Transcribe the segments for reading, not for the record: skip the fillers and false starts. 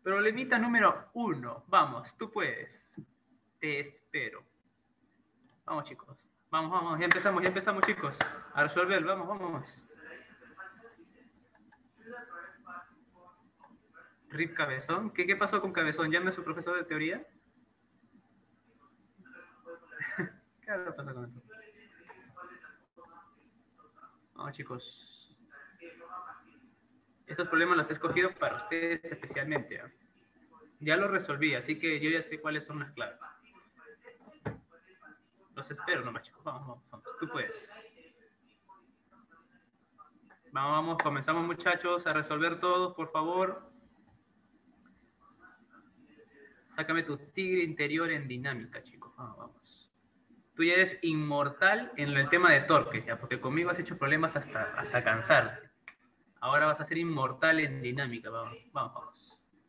Problemita número 1. Vamos, tú puedes. Te espero. Vamos, chicos. Vamos, vamos. Ya empezamos, chicos. A resolver, vamos, vamos. Rip Cabezón. ¿Qué pasó con Cabezón? ¿Ya no es su profesor de teoría? ¿Qué habrá pasado con esto? Vamos, chicos. Estos problemas los he escogido para ustedes especialmente. ¿Eh? Ya los resolví, así que yo ya sé cuáles son las claves. Los espero nomás, chicos. Vamos, vamos, vamos. Tú puedes. Vamos, vamos. Comenzamos, muchachos, a resolver todos, por favor. Sácame tu tigre interior en dinámica, chicos. Vamos, vamos. Tú ya eres inmortal en el tema de torques, ya, porque conmigo has hecho problemas hasta cansarte. Ahora vas a ser inmortal en dinámica. Vamos, vamos, vamos.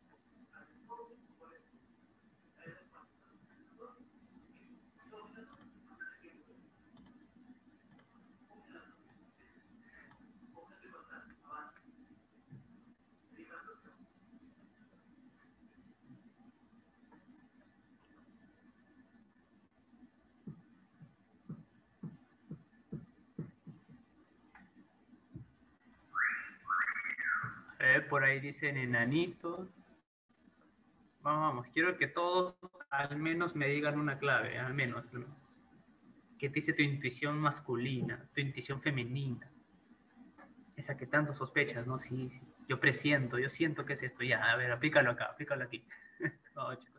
A ver, por ahí dicen enanitos. Vamos, vamos. Quiero que todos al menos me digan una clave, al menos. ¿Qué te dice tu intuición masculina, tu intuición femenina? Esa que tanto sospechas, ¿no? Sí, sí. Yo presiento, yo siento que es esto. Ya, a ver, aplícalo acá, aplícalo aquí. No, chicos.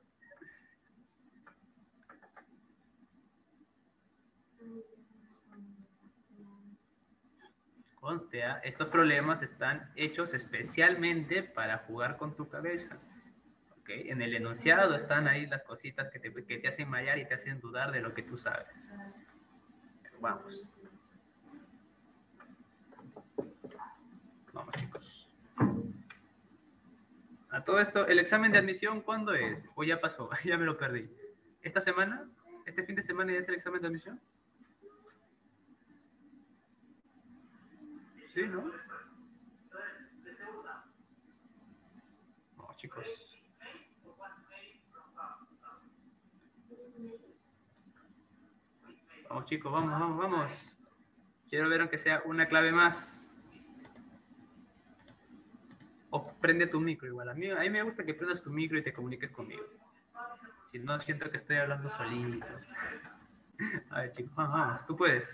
Conste, ¿eh? Estos problemas están hechos especialmente para jugar con tu cabeza. ¿Okay? En el enunciado están ahí las cositas que te hacen mallar y te hacen dudar de lo que tú sabes. Pero vamos. Vamos, chicos. A todo esto, ¿el examen de admisión cuándo es? ¿O ya pasó? Ya me lo perdí. ¿Esta semana? ¿Este fin de semana ya es el examen de admisión? Sí, ¿no? No, chicos. Vamos, chicos, vamos, vamos, vamos. Quiero ver aunque sea una clave más. O prende tu micro igual. A mí me gusta que prendas tu micro y te comuniques conmigo. Si no, siento que estoy hablando solito. A ver, chicos, vamos, vamos. Tú puedes.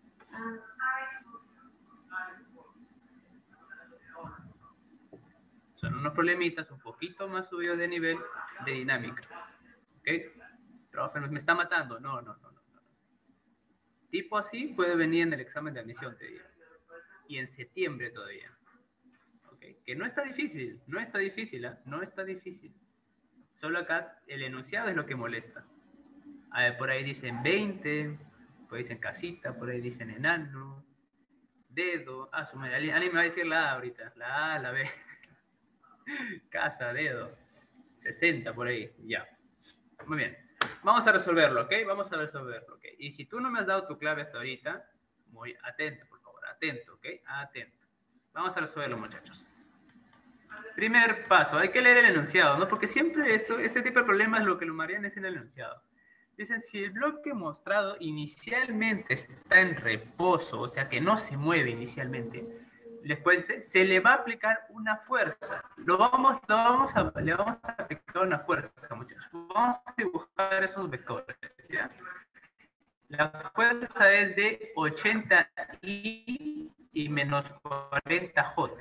Son unos problemitas un poquito más subidos de nivel de dinámica. ¿Ok? Profe, me está matando. No, no, no, no. Tipo así puede venir en el examen de admisión, te digo. Y en septiembre todavía. ¿Okay? Que no está difícil, no está difícil, ¿eh? No está difícil. Solo acá el enunciado es lo que molesta. A ver, por ahí dicen 20, por ahí dicen casita, por ahí dicen enano, dedo. Ah, su madre, alguien me va a decir la A ahorita. La A, la B. Casa, dedo. 60 por ahí, ya. Muy bien. Vamos a resolverlo, ¿ok? Vamos a resolverlo, ¿ok? Y si tú no me has dado tu clave hasta ahorita, muy atento, por favor, atento, ¿ok? Atento. Vamos a resolverlo, muchachos. Primer paso, hay que leer el enunciado, ¿no? Porque siempre este tipo de problemas lo que lo marean es en el enunciado. Dicen, si el bloque mostrado inicialmente está en reposo, o sea que no se mueve inicialmente, después se le va a aplicar una fuerza. Le vamos a aplicar una fuerza, muchachos. Vamos a dibujar esos vectores, ¿ya? La fuerza es de 80i y menos 40j.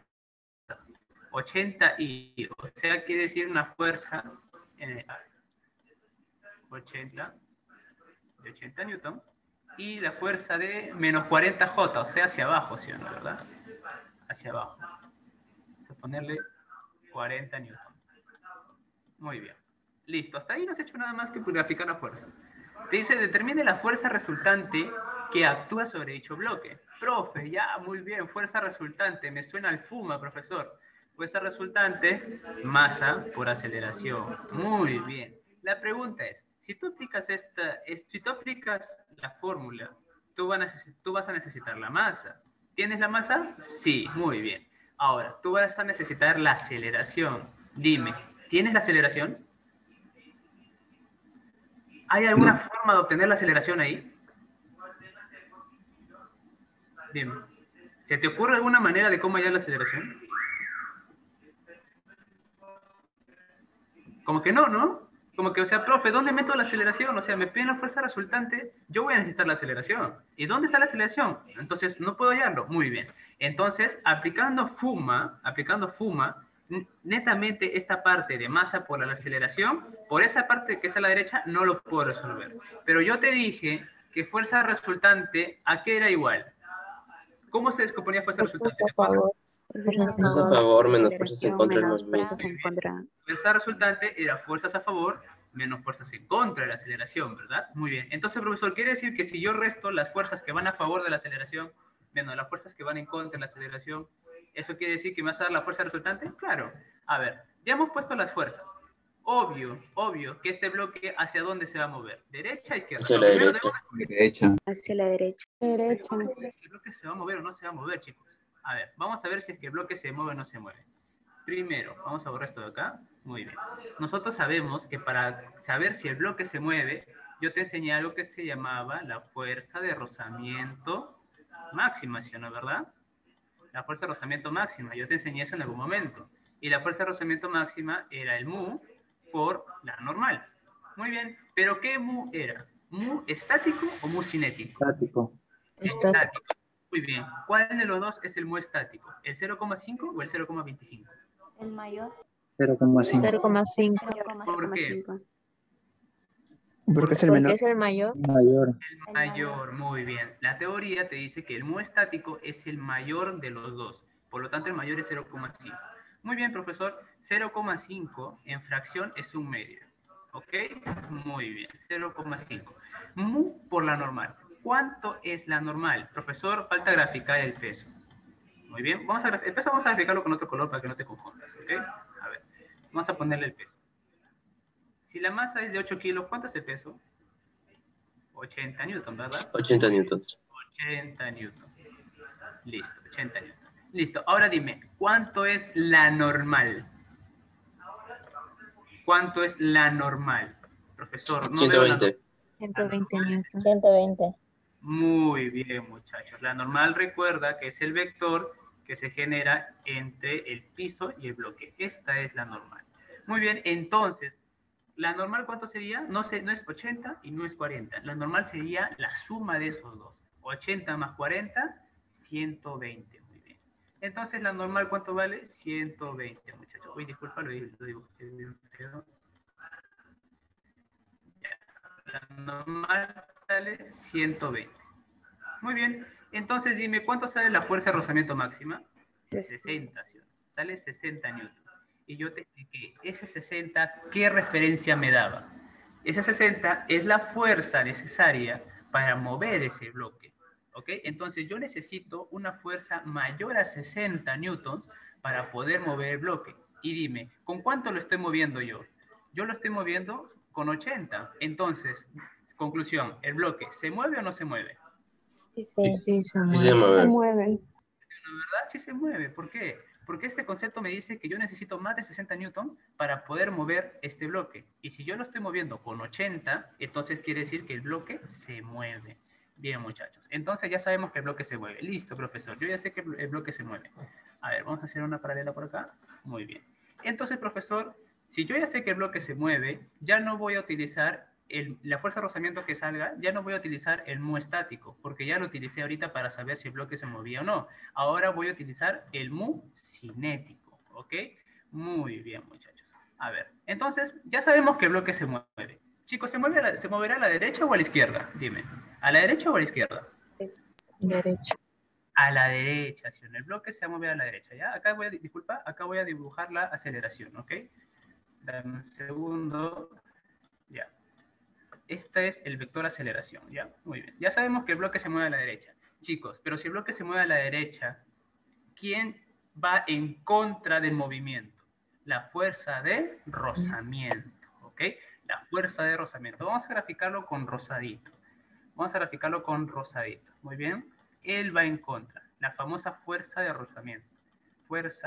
80i, o sea, quiere decir una fuerza 80 de 80 newton y la fuerza de menos 40j, o sea, hacia abajo, ¿sí o no, verdad? Hacia abajo. Vamos a ponerle 40 newton. Muy bien. Listo, hasta ahí no has hecho nada más que graficar la fuerza. Te dice, determine la fuerza resultante que actúa sobre dicho bloque. Profe, ya, muy bien, fuerza resultante, me suena al fuma, profesor. Fuerza resultante, masa por aceleración. Muy bien. La pregunta es, si tú aplicas la fórmula, tú vas a necesitar la masa. ¿Tienes la masa? Sí, muy bien. Ahora, tú vas a necesitar la aceleración. Dime, ¿Tienes la aceleración? ¿Hay alguna No. forma de obtener la aceleración ahí? Dime. ¿Se te ocurre alguna manera de cómo hallar la aceleración? Como que no, ¿no? Como que, o sea, profe, ¿dónde meto la aceleración? O sea, me piden la fuerza resultante, yo voy a necesitar la aceleración. ¿Y dónde está la aceleración? Entonces, no puedo hallarlo. Muy bien. Entonces, aplicando FUMA, netamente esta parte de masa por la aceleración, por esa parte que es a la derecha, no lo puedo resolver. Pero yo te dije que fuerza resultante, ¿a qué era igual? ¿Cómo se descomponía fuerza Fuerzas resultante? a ¿Se acuerdan? favor. Fuerzas en Fuerzas a contra. favor menos fuerzas en Aceleración contra del menos movimiento. fuerzas en contra. Fuerza resultante era fuerzas a favor menos fuerzas en contra de la aceleración, ¿verdad? Muy bien. Entonces, profesor, quiere decir que si yo resto las fuerzas que van a favor de la aceleración menos las fuerzas que van en contra de la aceleración, ¿eso quiere decir que me vas a dar la fuerza resultante? Claro. A ver, ya hemos puesto las fuerzas. Obvio que este bloque hacia dónde se va a mover. ¿Derecha o izquierda? Hacia Lo la primero derecha. Derecha. Hacia la derecha. ¿Si el bloque se va a mover o no se va a mover, chicos? A ver, vamos a ver si es que el bloque se mueve o no se mueve. Primero, vamos a borrar esto de acá. Muy bien. Nosotros sabemos que para saber si el bloque se mueve, yo te enseñé algo que se llamaba la fuerza de rozamiento máxima, ¿sí o no, verdad? La fuerza de rozamiento máxima. Yo te enseñé eso en algún momento. Y la fuerza de rozamiento máxima era el mu por la normal. Muy bien. ¿Pero qué mu era? ¿Mu estático o mu cinético? Estático. Estático. Muy bien. ¿Cuál de los dos es el mu estático? ¿El 0,5 o el 0,25? El mayor. 0,5. 0,5. ¿Por qué? Porque es el menor. Es el mayor. Mayor. El mayor, muy bien. La teoría te dice que el mu estático es el mayor de los dos. Por lo tanto, el mayor es 0,5. Muy bien, profesor. 0,5 en fracción es un medio. ¿Ok? Muy bien. 0,5. Mu por la normal. ¿Cuánto es la normal? Profesor, falta graficar el peso. Muy bien. Vamos a graficarlo con otro color para que no te confundas. ¿Ok? A ver. Vamos a ponerle el peso. Si la masa es de 8 kilos, ¿cuánto es el peso? 80 newton, ¿verdad? 80 newtons. 80 newton. Listo, 80 newton. Listo, ahora dime, ¿cuánto es la normal? ¿Cuánto es la normal? Profesor, no veo la 120. 120 newton. 120. Muy bien, muchachos. La normal recuerda que es el vector que se genera entre el piso y el bloque. Esta es la normal. Muy bien, entonces, ¿la normal cuánto sería? No es 80 y no es 40. La normal sería la suma de esos dos. 80 más 40, 120. Muy bien. Entonces, ¿la normal cuánto vale? 120, muchachos. Uy, disculpa, lo digo. La normal sale 120. Muy bien. Entonces, dime, ¿cuánto sale la fuerza de rozamiento máxima? 60, ¿sí? Sale 60 newton. Y yo te expliqué, ese 60, ¿qué referencia me daba? Ese 60 es la fuerza necesaria para mover ese bloque. ¿Ok? Entonces yo necesito una fuerza mayor a 60 newtons para poder mover el bloque. Y dime, ¿con cuánto lo estoy moviendo yo? Yo lo estoy moviendo con 80. Entonces, conclusión, ¿el bloque se mueve o no se mueve? Sí, Sí se se mueve. mueve. mueven. La verdad sí se mueve. ¿Por qué? Porque este concepto me dice que yo necesito más de 60 newton para poder mover este bloque. Y si yo lo estoy moviendo con 80, entonces quiere decir que el bloque se mueve. Bien, muchachos. Entonces ya sabemos que el bloque se mueve. Listo, profesor. Yo ya sé que el bloque se mueve. A ver, vamos a hacer una paralela por acá. Muy bien. Entonces, profesor, si yo ya sé que el bloque se mueve, ya no voy a utilizar la fuerza de rozamiento que salga, ya no voy a utilizar el mu estático, porque ya lo utilicé ahorita para saber si el bloque se movía o no. Ahora voy a utilizar el mu cinético, ¿ok? Muy bien, muchachos. A ver, entonces ya sabemos que el bloque se mueve. Chicos, ¿se moverá a la derecha o a la izquierda? Dime, ¿a la derecha o a la izquierda? Derecho. A la derecha, si el bloque se va a mover a la derecha, ¿ya? Acá voy a, disculpa, acá voy a dibujar la aceleración, ¿ok? Dame un segundo, ya. Este es el vector aceleración, ¿ya? Muy bien. Ya sabemos que el bloque se mueve a la derecha. Chicos, pero si el bloque se mueve a la derecha, ¿quién va en contra del movimiento? La fuerza de rozamiento, ¿ok? La fuerza de rozamiento. Vamos a graficarlo con rosadito. Vamos a graficarlo con rosadito. Muy bien. Él va en contra. La famosa fuerza de rozamiento. Fuerza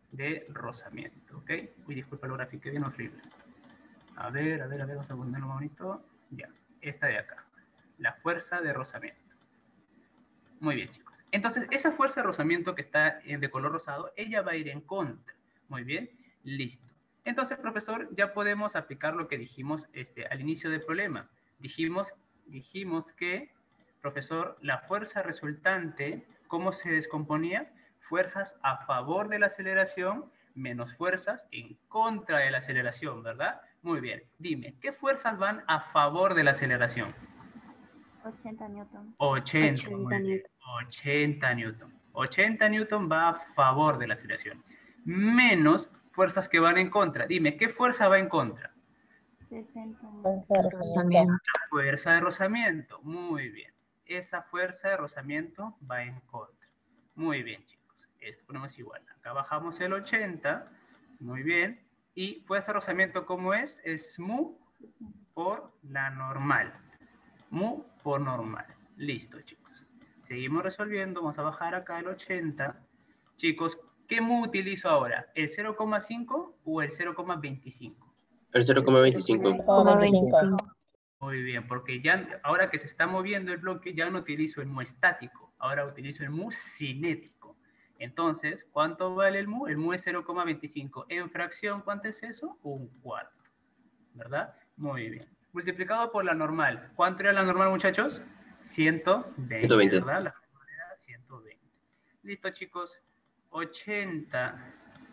de rozamiento, ¿ok? Uy, disculpa, la grafiqué bien horrible. A ver, vamos a ponerlo más bonito. Ya, esta de acá. La fuerza de rozamiento. Muy bien, chicos. Entonces, esa fuerza de rozamiento que está de color rosado, ella va a ir en contra. Muy bien, listo. Entonces, profesor, ya podemos aplicar lo que dijimos al inicio del problema. Dijimos que, profesor, la fuerza resultante, ¿cómo se descomponía? Fuerzas a favor de la aceleración menos fuerzas en contra de la aceleración, ¿verdad? Muy bien. Dime, ¿qué fuerzas van a favor de la aceleración? 80 newton. 80, muy bien. 80 newton. 80 newton va a favor de la aceleración. Menos fuerzas que van en contra. Dime, ¿qué fuerza va en contra? 60 El rozamiento. La fuerza de rozamiento. Muy bien. Esa fuerza de rozamiento va en contra. Muy bien, chicos. Esto ponemos igual. Acá bajamos el 80. Muy bien. Y fuerza de rozamiento, ¿cómo es? Es mu por la normal. Mu por normal. Listo, chicos. Seguimos resolviendo. Vamos a bajar acá el 80. Chicos, ¿qué mu utilizo ahora? ¿El 0,5 o el 0,25? El 0,25. 0,25. Muy bien, porque ya ahora que se está moviendo el bloque, ya no utilizo el mu estático. Ahora utilizo el mu cinético. Entonces, ¿cuánto vale el mu? El mu es 0,25. En fracción, ¿cuánto es eso? Un cuarto. ¿Verdad? Muy bien. Multiplicado por la normal. ¿Cuánto era la normal, muchachos? 120, 120. ¿verdad? La normal era 120. Listo, chicos. 80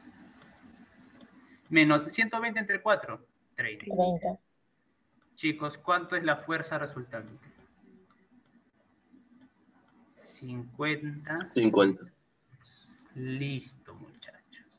menos 120 entre 4, 30. Chicos, ¿cuánto es la fuerza resultante? 50. 50. Listo, muchachos.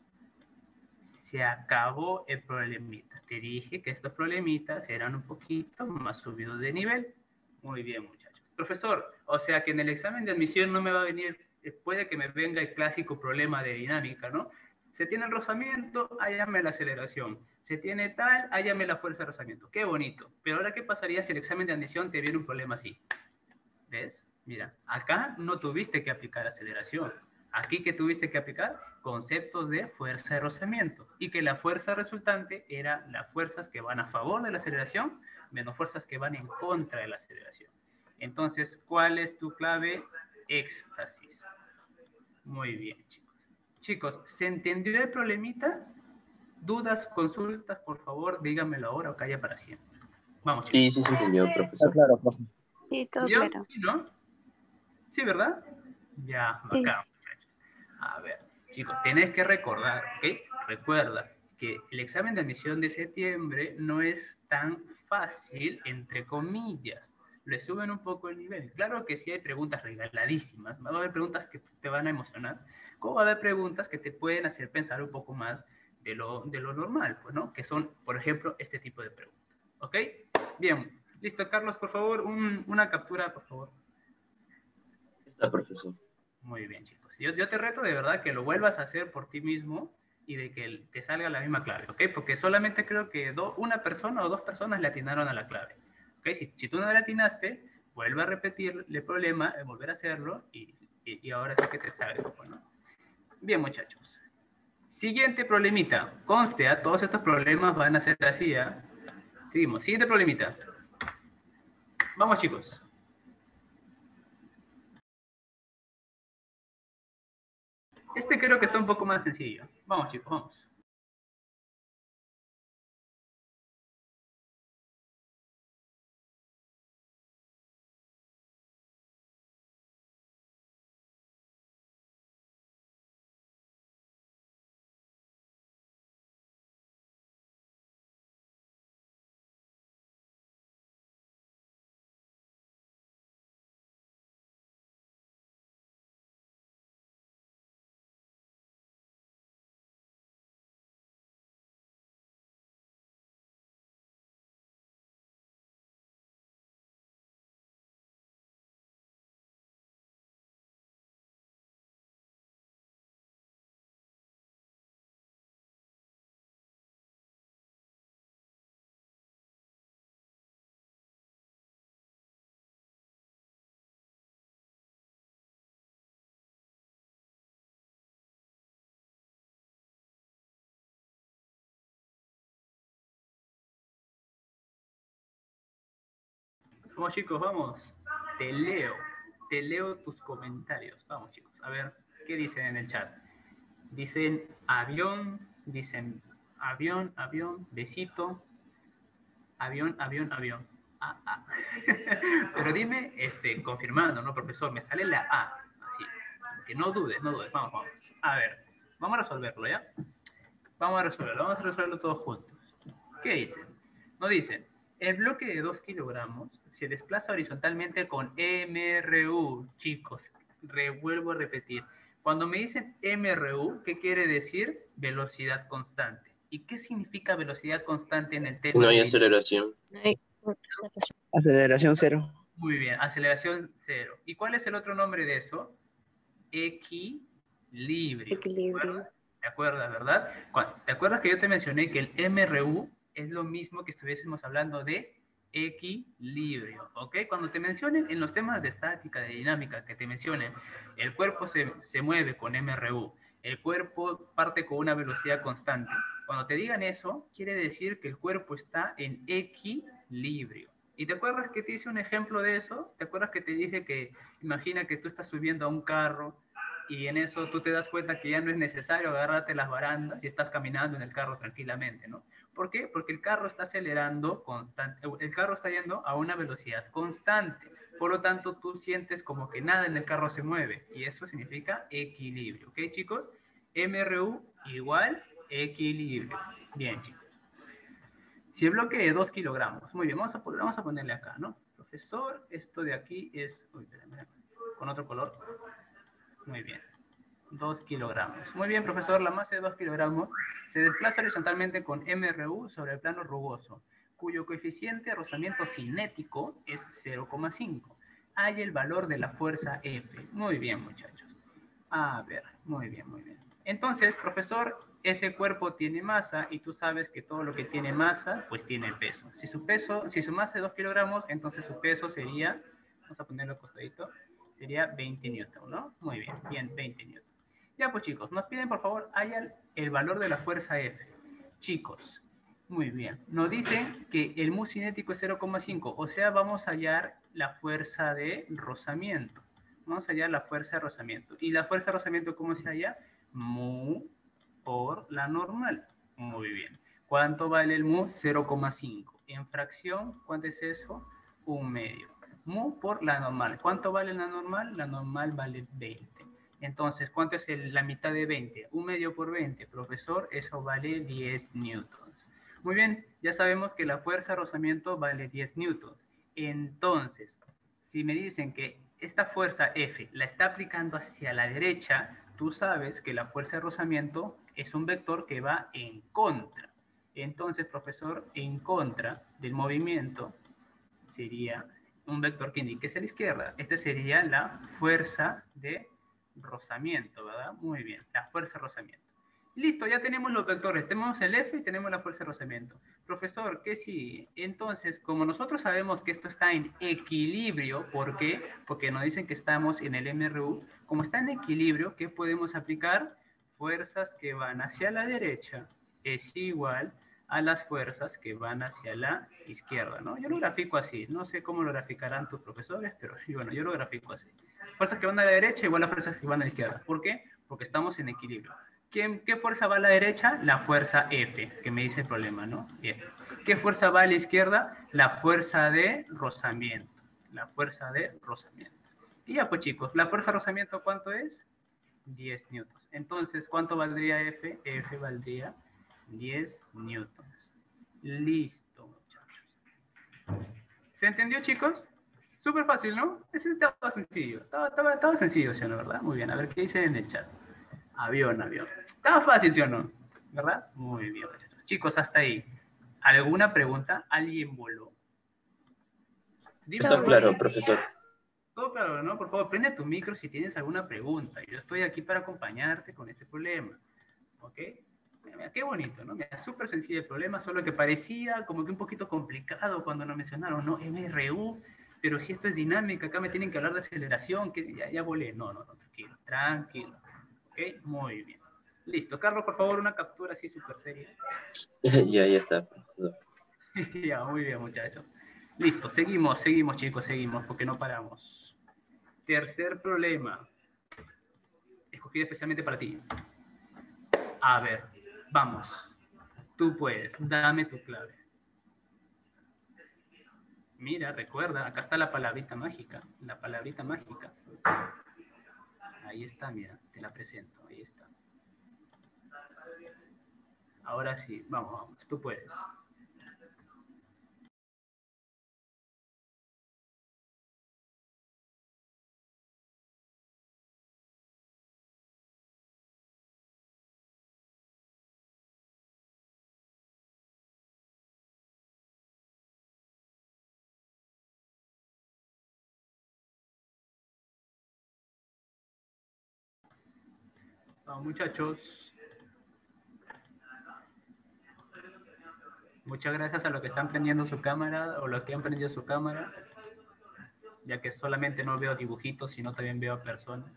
Se acabó el problemita. Te dije que estos problemitas eran un poquito más subidos de nivel. Muy bien, muchachos. Profesor, o sea que en el examen de admisión no me va a venir, puede que me venga el clásico problema de dinámica, ¿no? Se tiene el rozamiento, hállame la aceleración. Se tiene tal, hállame la fuerza de rozamiento. Qué bonito. Pero ahora, ¿qué pasaría si el examen de admisión te viene un problema así? ¿Ves? Mira, acá no tuviste que aplicar aceleración. Aquí que tuviste que aplicar conceptos de fuerza de rozamiento y que la fuerza resultante era las fuerzas que van a favor de la aceleración menos fuerzas que van en contra de la aceleración. Entonces, ¿cuál es tu clave? Éxtasis. Muy bien, chicos. Chicos, ¿se entendió el problemita? ¿Dudas, consultas? Por favor, díganmelo ahora o calla para siempre. Vamos, chicos. Sí, se entendió, profesor. Claro, profe. Sí, todo ¿Yo? claro. ¿Sí, no? Sí, ¿verdad? Ya, Sí. bacán, muchachos. A ver, chicos, tenés que recordar, ¿ok? Recuerda que el examen de admisión de septiembre no es tan fácil, entre comillas. Le suben un poco el nivel. Claro que sí hay preguntas regaladísimas. Va a haber preguntas que te van a emocionar. Como va a haber preguntas que te pueden hacer pensar un poco más de lo normal, pues, ¿no? Que son, por ejemplo, este tipo de preguntas. ¿Ok? Bien. Listo, Carlos, por favor, una captura, por favor. Está, profesor. Muy bien, chicos. Yo te reto de verdad que lo vuelvas a hacer por ti mismo y de que te salga la misma clave, ¿ok? Porque solamente creo que una persona o dos personas le atinaron a la clave, ¿ok? Si tú no le atinaste, vuelve a repetir el problema, volver a hacerlo y ahora sí que te salga, ¿no? Bien, muchachos. Siguiente problemita. Conste, todos estos problemas van a ser así, ¿ah? Seguimos. Siguiente problemita. Vamos, chicos. Este creo que está un poco más sencillo. Vamos, chicos, vamos. Vamos chicos, vamos. Te leo tus comentarios. Vamos chicos, a ver, ¿qué dicen en el chat? Dicen avión, besito, avión. Pero dime, confirmando, ¿no, profesor? Me sale la A, así. Que no dudes, vamos. A ver, vamos a resolverlo, ¿ya? Vamos a resolverlo todos juntos. ¿Qué dicen? Nos dicen, el bloque de 2 kilogramos se desplaza horizontalmente con MRU. Chicos, vuelvo a repetir. Cuando me dicen MRU, ¿qué quiere decir? Velocidad constante. ¿Y qué significa velocidad constante en el tema? No hay aceleración. Aceleración cero. Muy bien, aceleración cero. ¿Y cuál es el otro nombre de eso? Equilibrio. ¿Te acuerdas, verdad? ¿Te acuerdas que yo te mencioné que el MRU es lo mismo que estuviésemos hablando de equilibrio? ¿Ok? Cuando te mencionen en los temas de estática, de dinámica, que te mencionen, el cuerpo se mueve con MRU, el cuerpo parte con una velocidad constante. Cuando te digan eso, quiere decir que el cuerpo está en equilibrio. ¿Y te acuerdas que te hice un ejemplo de eso? ¿Te acuerdas que te dije que imagina que tú estás subiendo a un carro y en eso tú te das cuenta que ya no es necesario agarrarte las barandas y estás caminando en el carro tranquilamente, ¿no? ¿Por qué? Porque el carro está acelerando constante, el carro está yendo a una velocidad constante. Por lo tanto, tú sientes como que nada en el carro se mueve y eso significa equilibrio. ¿Ok, chicos? MRU igual equilibrio. Bien, chicos. Si el bloque de 2 kilogramos, muy bien, vamos a ponerle acá, ¿no? Profesor, esto de aquí es, uy, espérame, con otro color. Muy bien, 2 kilogramos. Muy bien, profesor, la masa de 2 kilogramos se desplaza horizontalmente con MRU sobre el plano rugoso, cuyo coeficiente de rozamiento cinético es 0,5. Hay el valor de la fuerza F. Muy bien, muchachos. A ver, muy bien. Entonces, profesor, ese cuerpo tiene masa y tú sabes que todo lo que tiene masa, pues tiene peso. Si su masa es 2 kilogramos, entonces su peso sería, vamos a ponerlo acostadito, sería 20 newton, ¿no? Muy bien, 20 newton. Ya pues chicos, nos piden por favor, hallan el valor de la fuerza F. Chicos, muy bien. Nos dicen que el mu cinético es 0,5, o sea, vamos a hallar la fuerza de rozamiento. Vamos a hallar la fuerza de rozamiento. ¿Y la fuerza de rozamiento cómo se halla? Mu por la normal. Muy bien. ¿Cuánto vale el mu? 0,5. En fracción, ¿cuánto es eso? 1/2. Mu por la normal. ¿Cuánto vale la normal? La normal vale 20. Entonces, ¿cuánto es la mitad de 20? 1/2 por 20. Profesor, eso vale 10 newtons. Muy bien, ya sabemos que la fuerza de rozamiento vale 10 newtons. Entonces, si me dicen que esta fuerza F la está aplicando hacia la derecha, tú sabes que la fuerza de rozamiento es un vector que va en contra. Entonces, profesor, en contra del movimiento sería un vector que indique hacia la izquierda. Esta sería la fuerza de rozamiento, ¿verdad? Muy bien, la fuerza de rozamiento. Listo, ya tenemos los vectores. Tenemos el F y tenemos la fuerza de rozamiento. Profesor, ¿qué sigue? Entonces, como nosotros sabemos que esto está en equilibrio, ¿por qué? Porque nos dicen que estamos en el MRU. Como está en equilibrio, ¿qué podemos aplicar? Fuerzas que van hacia la derecha es igual a las fuerzas que van hacia la izquierda, ¿no? Yo lo grafico así. No sé cómo lo graficarán tus profesores, pero sí, bueno, yo lo grafico así. Fuerzas que van a la derecha igual a fuerzas que van a la izquierda. ¿Por qué? Porque estamos en equilibrio. ¿Qué fuerza va a la derecha? La fuerza F, que me dice el problema, ¿no? Bien. ¿Qué fuerza va a la izquierda? La fuerza de rozamiento. La fuerza de rozamiento. Y ya pues chicos, ¿la fuerza de rozamiento cuánto es? 10 newtons. Entonces, ¿cuánto valdría F? F valdría 10 newtons. Listo, muchachos. ¿Se entendió, chicos? Súper fácil, ¿no? Ese estaba sencillo. Estaba sencillo, ¿sí o no, verdad? Muy bien, a ver qué dicen en el chat. Avión. Estaba fácil, ¿sí o no? ¿Verdad? Muy bien, muchachos. Chicos, hasta ahí. ¿Alguna pregunta? ¿Alguien voló? Está claro, profesor. Todo claro, ¿no? Por favor, prende tu micro si tienes alguna pregunta. Yo estoy aquí para acompañarte con este problema. ¿Ok? Mira, qué bonito, ¿no? Mira, súper sencillo el problema, solo que parecía como que un poquito complicado cuando nos mencionaron, ¿no? MRU, pero si esto es dinámica, acá me tienen que hablar de aceleración, que ya volé. No, tranquilo. ¿Ok? Muy bien. Listo. Carlos, por favor, una captura así súper seria. Ya está, profesor. Ya, muy bien, muchachos. Listo, seguimos chicos, seguimos, porque no paramos. Tercer problema. Escogido especialmente para ti. A ver, vamos. Tú puedes, dame tu clave. Mira, recuerda, acá está la palabrita mágica. La palabrita mágica. Ahí está, mira, te la presento. Ahí está. Ahora sí, vamos, vamos, tú puedes. Vamos, muchachos. Muchas gracias a los que están prendiendo su cámara o los que han prendido su cámara, ya que solamente no veo dibujitos, sino también veo personas.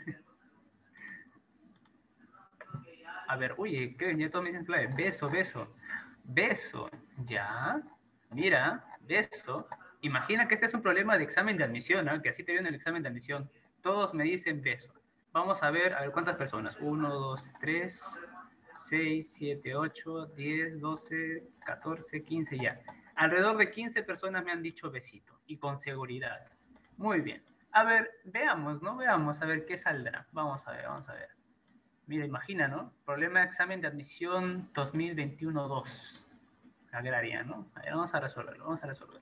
A ver, oye, ¿qué? Ya todos me dicen clave. Beso, beso. Beso. Ya. Mira, beso. Imagina que este es un problema de examen de admisión, ¿no? Que así te viene el examen de admisión. Todos me dicen beso. Vamos a ver cuántas personas. 1, 2, 3, 6, 7, 8, 10, 12, 14, 15 ya. Alrededor de 15 personas me han dicho besito. Y con seguridad. Muy bien. A ver, veamos, ¿no? Veamos a ver qué saldrá. Vamos a ver, vamos a ver. Mira, imagina, ¿no? Problema de examen de admisión 2021-2. Agraria, ¿no? A ver, vamos a resolverlo, vamos a resolverlo.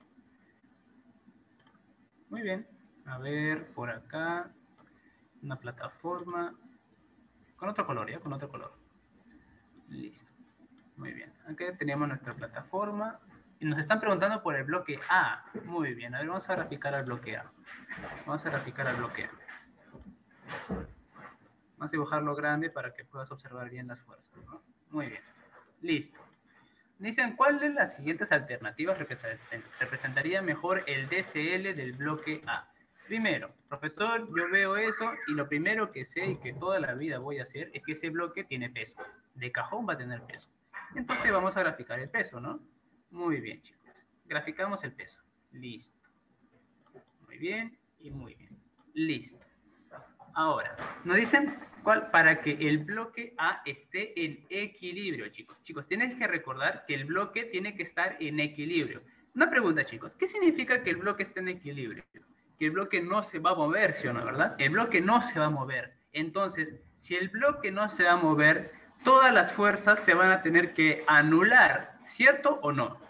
Muy bien. A ver, por acá. Una plataforma. Con otro color, ¿ya? Con otro color. Listo. Muy bien. Aquí tenemos nuestra plataforma. Y nos están preguntando por el bloque A. Muy bien. A ver, vamos a graficar al bloque A. Vamos a graficar al bloque A. Vamos a dibujarlo grande para que puedas observar bien las fuerzas, ¿no? Muy bien. Listo. Dicen, ¿cuál de las siguientes alternativas representaría mejor el DCL del bloque A? Primero, profesor, yo veo eso y lo primero que sé y que toda la vida voy a hacer es que ese bloque tiene peso. De cajón va a tener peso. Entonces vamos a graficar el peso, ¿no? Muy bien, chicos. Graficamos el peso. Listo. Muy bien y muy bien. Listo. Ahora, nos dicen cuál para que el bloque A esté en equilibrio, chicos. Chicos, tienes que recordar que el bloque tiene que estar en equilibrio. Una pregunta, chicos. ¿Qué significa que el bloque esté en equilibrio? Que el bloque no se va a mover, ¿sí o no, verdad? El bloque no se va a mover. Entonces, si el bloque no se va a mover, todas las fuerzas se van a tener que anular, ¿cierto o no?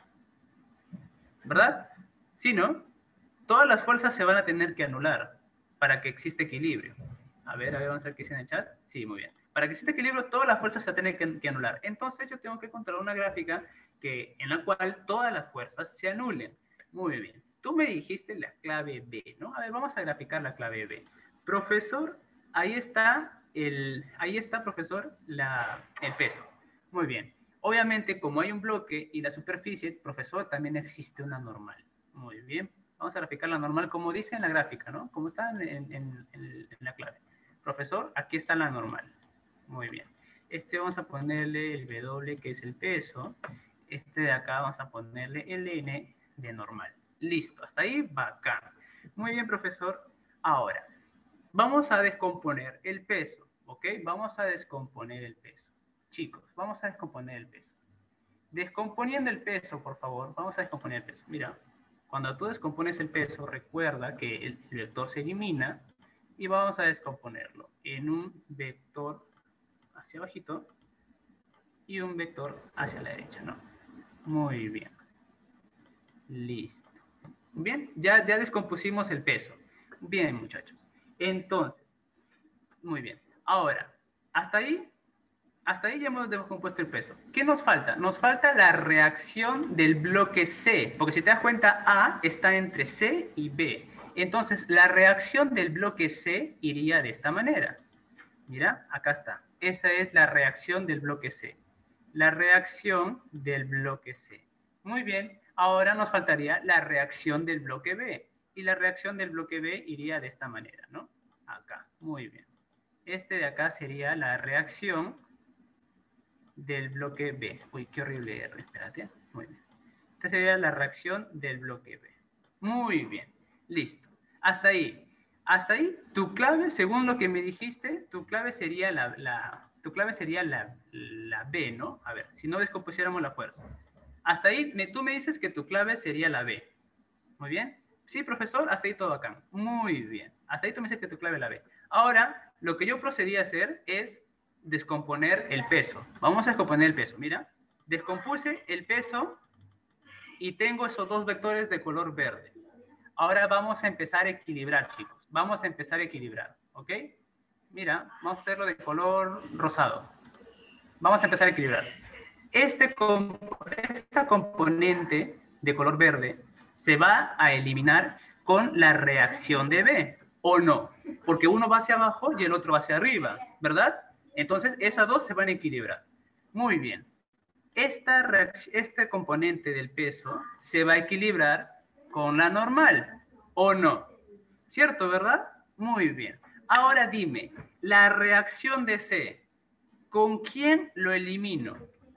¿Verdad? ¿Sí, no? Todas las fuerzas se van a tener que anular para que exista equilibrio. A ver, vamos a ver qué dice en el chat. Sí, muy bien. Para que exista equilibrio, todas las fuerzas se tienen que anular. Entonces yo tengo que encontrar una gráfica en la cual todas las fuerzas se anulen. Muy bien. Tú me dijiste la clave B, ¿no? A ver, vamos a graficar la clave B. Profesor, ahí está, profesor, el peso. Muy bien. Obviamente, como hay un bloque y la superficie, profesor, también existe una normal. Muy bien. Vamos a graficar la normal como dice en la gráfica, ¿no? Como está en la clave. Profesor, aquí está la normal. Muy bien. Vamos a ponerle el W, que es el peso. De acá vamos a ponerle el N de normal. Listo, hasta ahí, bacán. Muy bien, profesor. Ahora, vamos a descomponer el peso, ¿ok? Vamos a descomponer el peso. Chicos, vamos a descomponer el peso. Descomponiendo el peso, por favor, vamos a descomponer el peso. Mira, cuando tú descompones el peso, recuerda que el vector se elimina y vamos a descomponerlo en un vector hacia abajito y un vector hacia la derecha, ¿no? Muy bien. Listo. Bien, ya descompusimos el peso. Bien, muchachos. Entonces, muy bien. Ahora, hasta ahí ya hemos descompuesto el peso. ¿Qué nos falta? Nos falta la reacción del bloque C, porque si te das cuenta, A está entre C y B. Entonces, la reacción del bloque C iría de esta manera. Mira, acá está. Esta es la reacción del bloque C. La reacción del bloque C. Muy bien. Ahora nos faltaría la reacción del bloque B. Y la reacción del bloque B iría de esta manera, ¿no? Acá. Muy bien. De acá sería la reacción del bloque B. Uy, qué horrible R. Espérate. Muy bien. Esta sería la reacción del bloque B. Muy bien. Listo. Hasta ahí. Hasta ahí, tu clave, según lo que me dijiste, tu clave sería tu clave sería la B, ¿no? A ver, si no descompusiéramos la fuerza. Hasta ahí, tú me dices que tu clave sería la B. Muy bien. Sí, profesor, hasta ahí todo acá. Muy bien. Hasta ahí tú me dices que tu clave es la B. Ahora, lo que yo procedí a hacer es descomponer el peso. Vamos a descomponer el peso. Mira, descompuse el peso y tengo esos dos vectores de color verde. Ahora vamos a empezar a equilibrar, chicos. Vamos a empezar a equilibrar, ¿ok? Mira, vamos a hacerlo de color rosado. Vamos a empezar a equilibrar. Esta componente de color verde se va a eliminar con la reacción de B, ¿o no? Porque uno va hacia abajo y el otro va hacia arriba, ¿verdad? Entonces, esas dos se van a equilibrar. Muy bien. Este componente del peso se va a equilibrar con la normal, ¿o no? ¿Cierto, verdad? Muy bien. Ahora dime, la reacción de C, ¿con quién lo elimino?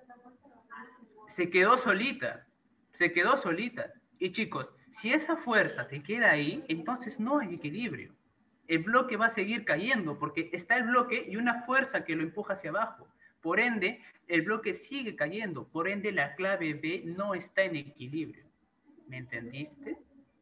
Se quedó solita, se quedó solita. Y chicos, si esa fuerza se queda ahí, entonces no hay equilibrio. El bloque va a seguir cayendo porque está el bloque y una fuerza que lo empuja hacia abajo. Por ende, el bloque sigue cayendo. Por ende, la clave B no está en equilibrio. ¿Me entendiste?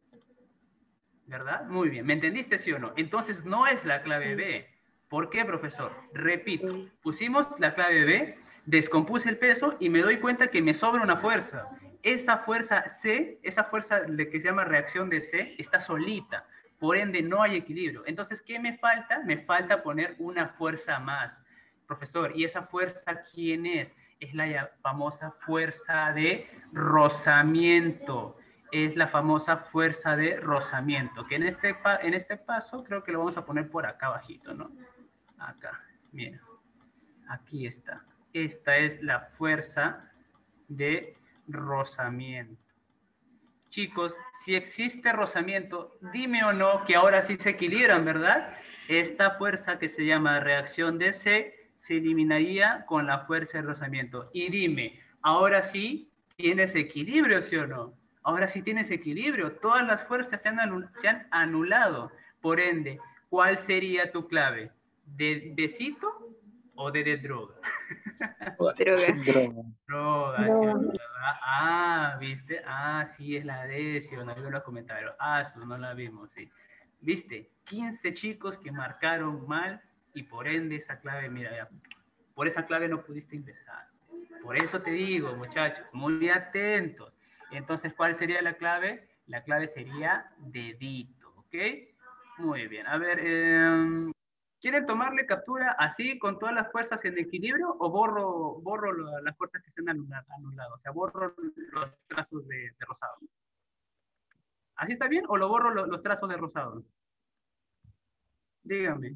¿Verdad? Muy bien. ¿Me entendiste, sí o no? Entonces no es la clave B. ¿Por qué, profesor? Repito, pusimos la clave B, descompuse el peso y me doy cuenta que me sobra una fuerza. Esa fuerza C, esa fuerza que se llama reacción de C, está solita. Por ende, no hay equilibrio. Entonces, ¿qué me falta? Me falta poner una fuerza más. Profesor, ¿y esa fuerza quién es? Es la famosa fuerza de rozamiento. Es la famosa fuerza de rozamiento, que en este paso creo que lo vamos a poner por acá abajito, ¿no? Acá, mira, aquí está. Esta es la fuerza de rozamiento. Chicos, si existe rozamiento, dime o no que ahora sí se equilibran, ¿verdad? Esta fuerza que se llama reacción de C se eliminaría con la fuerza de rozamiento. Y dime, ahora sí tienes equilibrio, ¿sí o no? Ahora sí tienes equilibrio. Todas las fuerzas se han anulado. Por ende, ¿cuál sería tu clave? ¿De besito o de droga? Droga. Droga. Droga, ¿sí o no? Ah, ¿viste? Ah, sí, es la D, ¿sí o no? Yo los comentarios. Ah, eso no la vimos, sí. ¿Viste? 15 chicos que marcaron mal y por ende esa clave, mira, ya, por esa clave no pudiste ingresar. Por eso te digo, muchachos, muy atentos. Entonces, ¿cuál sería la clave? La clave sería dedito, ¿ok? Muy bien. A ver, ¿quieren tomarle captura así con todas las fuerzas en equilibrio o borro las fuerzas que estén anuladas? O sea, borro los trazos de rosado. ¿Así está bien o lo borro los trazos de rosado? Dígame.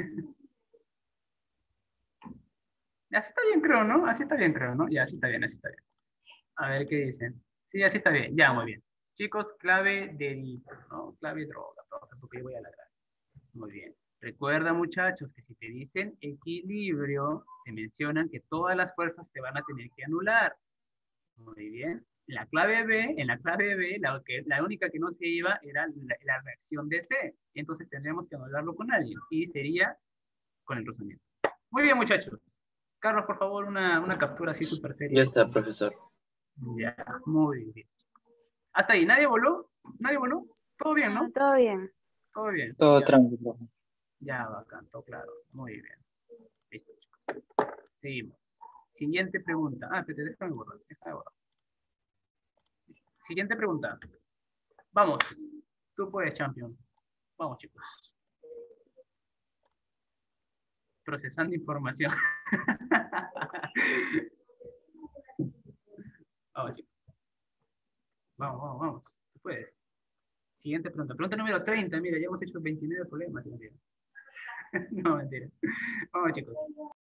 Así está bien, creo, ¿no? Así está bien, creo, ¿no? Ya, así está bien, así está bien. A ver qué dicen. Sí, así está bien. Ya, muy bien. Chicos, clave dedito, ¿no? Clave droga, profe, porque yo voy a la clave. Muy bien. Recuerda, muchachos, que si te dicen equilibrio, te mencionan que todas las fuerzas te van a tener que anular. Muy bien. La clave B, en la clave B, la única que no se iba era la reacción de C. Entonces tendríamos que anularlo con alguien. Y sería con el rozamiento. Muy bien, muchachos. Carlos, por favor, una captura así súper seria. Ya está, profesor. Ya, muy bien. Hasta ahí, ¿nadie voló? ¿Nadie voló? ¿Todo bien, no? Todo bien. Todo bien. Todo Ya, tranquilo. ya, bacán, todo claro. Muy bien. Listo, chicos. Seguimos. Siguiente pregunta. Ah, pero déjame borrar. Déjame borrar. Siguiente pregunta. Vamos. Tú puedes, champion. Vamos, chicos. Procesando información. Vamos, chicos. Vamos, vamos, vamos. Tú puedes. Siguiente pregunta. Pregunta número 30. Mira, ya hemos hecho 29 problemas. Mentira. No, mentira. Vamos, chicos.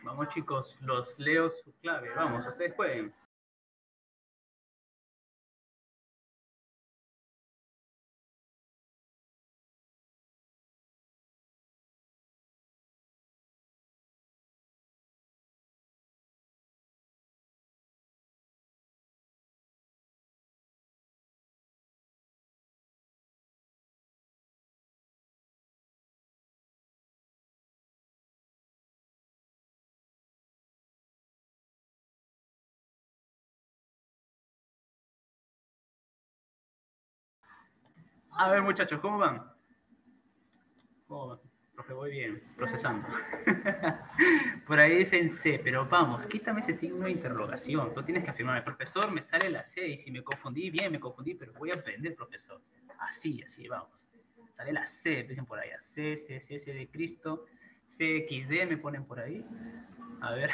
Vamos chicos, los leo su clave. Vamos, ustedes pueden. A ver muchachos, ¿cómo van? ¿Cómo van? Profe, voy bien, procesando. Por ahí dicen C, pero vamos, quítame ese signo de interrogación. Tú tienes que afirmarme, profesor, me sale la C y si me confundí, bien, me confundí, pero voy a aprender, profesor. Así, vamos. Sale la C, dicen por allá. C de Cristo. CXD me ponen por ahí. A ver.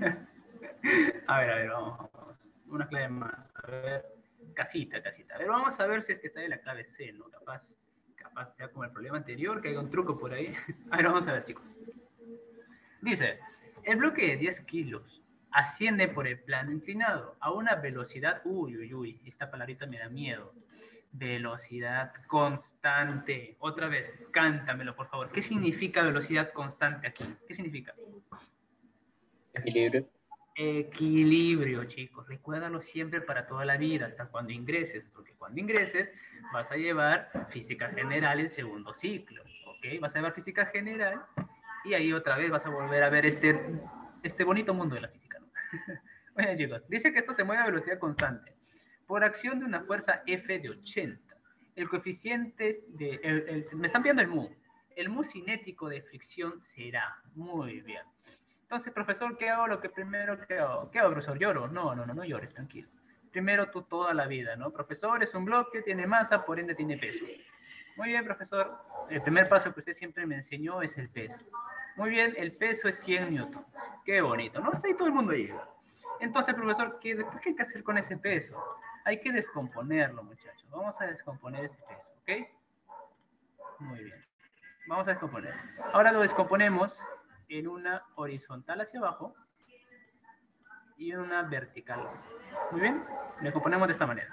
a ver, vamos. Una clave más. A ver. Casita. A ver, vamos a ver si es que sale la clave C, ¿no? Capaz sea como el problema anterior, que hay un truco por ahí. A ver, vamos a ver, chicos. Dice, el bloque de 10 kilos asciende por el plano inclinado a una velocidad, uy, esta palabrita me da miedo. Velocidad constante. Otra vez, cántamelo, por favor. ¿Qué significa velocidad constante aquí? ¿Qué significa? Equilibrio. Equilibrio, chicos. Recuérdalo siempre para toda la vida, hasta cuando ingreses, porque cuando ingreses vas a llevar física general en segundo ciclo, ¿ok? Vas a llevar física general y ahí otra vez vas a volver a ver este bonito mundo de la física, ¿no? Bueno, chicos, dice que esto se mueve a velocidad constante por acción de una fuerza F de 80. El coeficiente me están pidiendo el mu. El mu cinético de fricción será, muy bien. Entonces, profesor, ¿qué hago? Lo que primero que hago. ¿Qué hago, profesor? ¿Lloro? No llores, tranquilo. Primero tú toda la vida, ¿no? Profesor, es un bloque, tiene masa, por ende tiene peso. Muy bien, profesor. El primer paso que usted siempre me enseñó es el peso. Muy bien, el peso es 100 newtons. Qué bonito, ¿no? Hasta ahí todo el mundo llega. Entonces, profesor, ¿qué hay que hacer con ese peso? Hay que descomponerlo, muchachos. Vamos a descomponer ese peso, ¿ok? Muy bien. Vamos a descomponer. Ahora lo descomponemos en una horizontal hacia abajo y en una vertical. Muy bien, lo componemos de esta manera.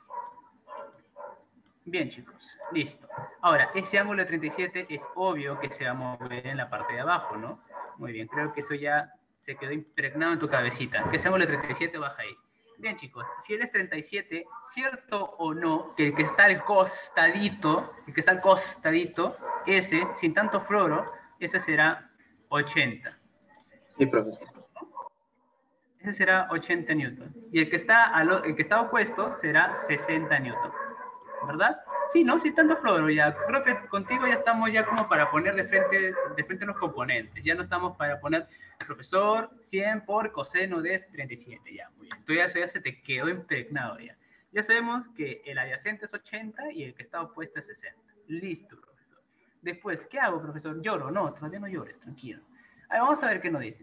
Bien, chicos, listo. Ahora, ese ángulo de 37 es obvio que se va a mover en la parte de abajo, ¿no? Muy bien, creo que eso ya se quedó impregnado en tu cabecita. Que ese ángulo de 37 baja ahí. Bien, chicos, si él es 37, ¿cierto o no que el que está al costadito, ese, sin tanto floro, ese será 80? Sí, profesor. Ese será 80 newtons. Y el que está opuesto será 60 newtons. ¿Verdad? Sí, ¿no? Sí, tanto floro ya. Creo que contigo ya estamos ya como para poner de frente los componentes. Ya no estamos para poner, profesor, 100 por coseno de 37. Ya, muy bien. Entonces eso ya se te quedó impregnado ya. Ya sabemos que el adyacente es 80 y el que está opuesto es 60. Listo, profesor. Después, ¿qué hago, profesor? ¿Lloro? No, todavía no llores, tranquilo. Ahí vamos a ver qué nos dice.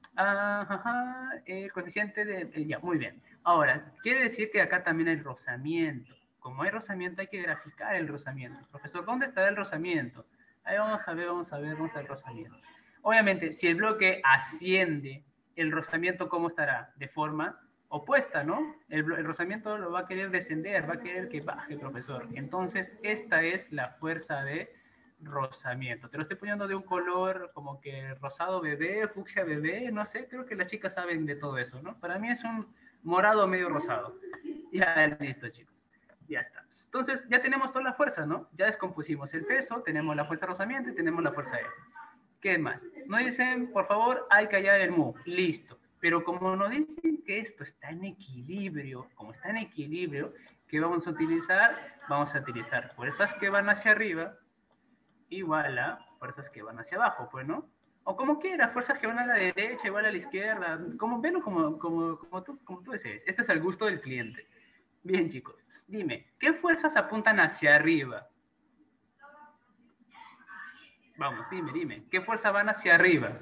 El coeficiente de... ya, muy bien. Ahora, quiere decir que acá también hay rozamiento. Como hay rozamiento, hay que graficar el rozamiento. Profesor, ¿dónde estará el rozamiento? Ahí vamos a ver dónde está el rozamiento. Obviamente, si el bloque asciende, el rozamiento, ¿cómo estará? De forma opuesta, ¿no? El rozamiento lo va a querer descender, va a querer que baje, profesor. Entonces, esta es la fuerza de rozamiento. Te lo estoy poniendo de un color como que rosado bebé, fucsia bebé, no sé, creo que las chicas saben de todo eso, ¿no? Para mí es un morado medio rosado. Ya, listo, chicos. Ya está. Entonces, ya tenemos toda la fuerza, ¿no? Ya descompusimos el peso, tenemos la fuerza de rozamiento y tenemos la fuerza F. ¿Qué más? Nos dicen, por favor, hay que hallar el mu. Listo. Pero como nos dicen que esto está en equilibrio, ¿qué vamos a utilizar? Vamos a utilizar fuerzas que van hacia arriba igual a fuerzas que van hacia abajo, pues, ¿no? O como quieras, fuerzas que van a la derecha igual a la izquierda, como tú desees. Este es al gusto del cliente. Bien, chicos. Dime, ¿qué fuerzas apuntan hacia arriba? Vamos, dime. ¿Qué fuerzas van hacia arriba?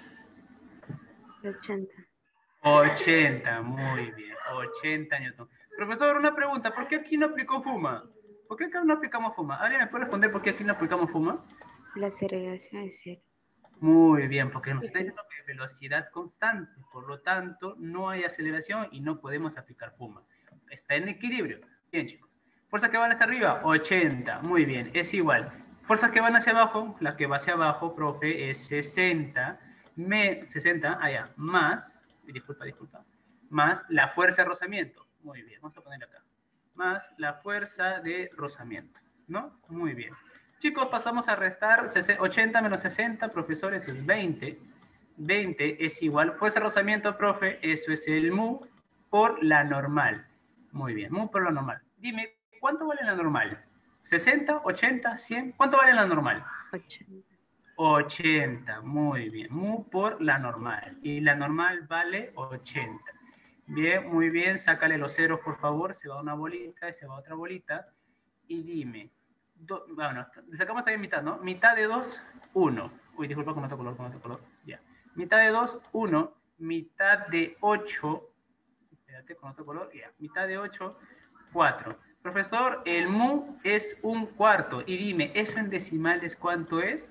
80. 80, muy bien. 80 newton. Profesor, una pregunta. ¿Por qué aquí no aplicó Fuma? ¿Por qué acá no aplicamos Fuma? ¿Alguien me puede responder por qué aquí no aplicamos Fuma? La segregación es cero. Muy bien, porque nos está diciendo que velocidad constante, por lo tanto, no hay aceleración y no podemos aplicar puma. Está en equilibrio. Bien, chicos. Fuerzas que van hacia arriba, 80. Muy bien, es igual. Fuerzas que van hacia abajo, la que va hacia abajo, profe, es 60. 60, allá, más, disculpa, más la fuerza de rozamiento. Muy bien, vamos a ponerla acá. Más la fuerza de rozamiento, ¿no? Muy bien. Chicos, pasamos a restar 80 menos 60, profesor, eso es 20. 20 es igual, fuerza de rozamiento, profe, eso es el mu por la normal. Muy bien, mu por la normal. Dime, ¿cuánto vale la normal? ¿60, 80, 100? ¿Cuánto vale la normal? 80. 80, muy bien. Mu por la normal. Y la normal vale 80. Bien, muy bien. Sácale los ceros, por favor. Se va una bolita y se va otra bolita. Y dime. Bueno, sacamos también mitad, ¿no? Mitad de 2, 1. Uy, disculpa, con otro color. Ya. Mitad de 2, 1. Mitad de 8. Espérate, con otro color. Ya. Mitad de 8, 4. Profesor, el mu es un cuarto. Y dime, ¿eso en decimales cuánto es?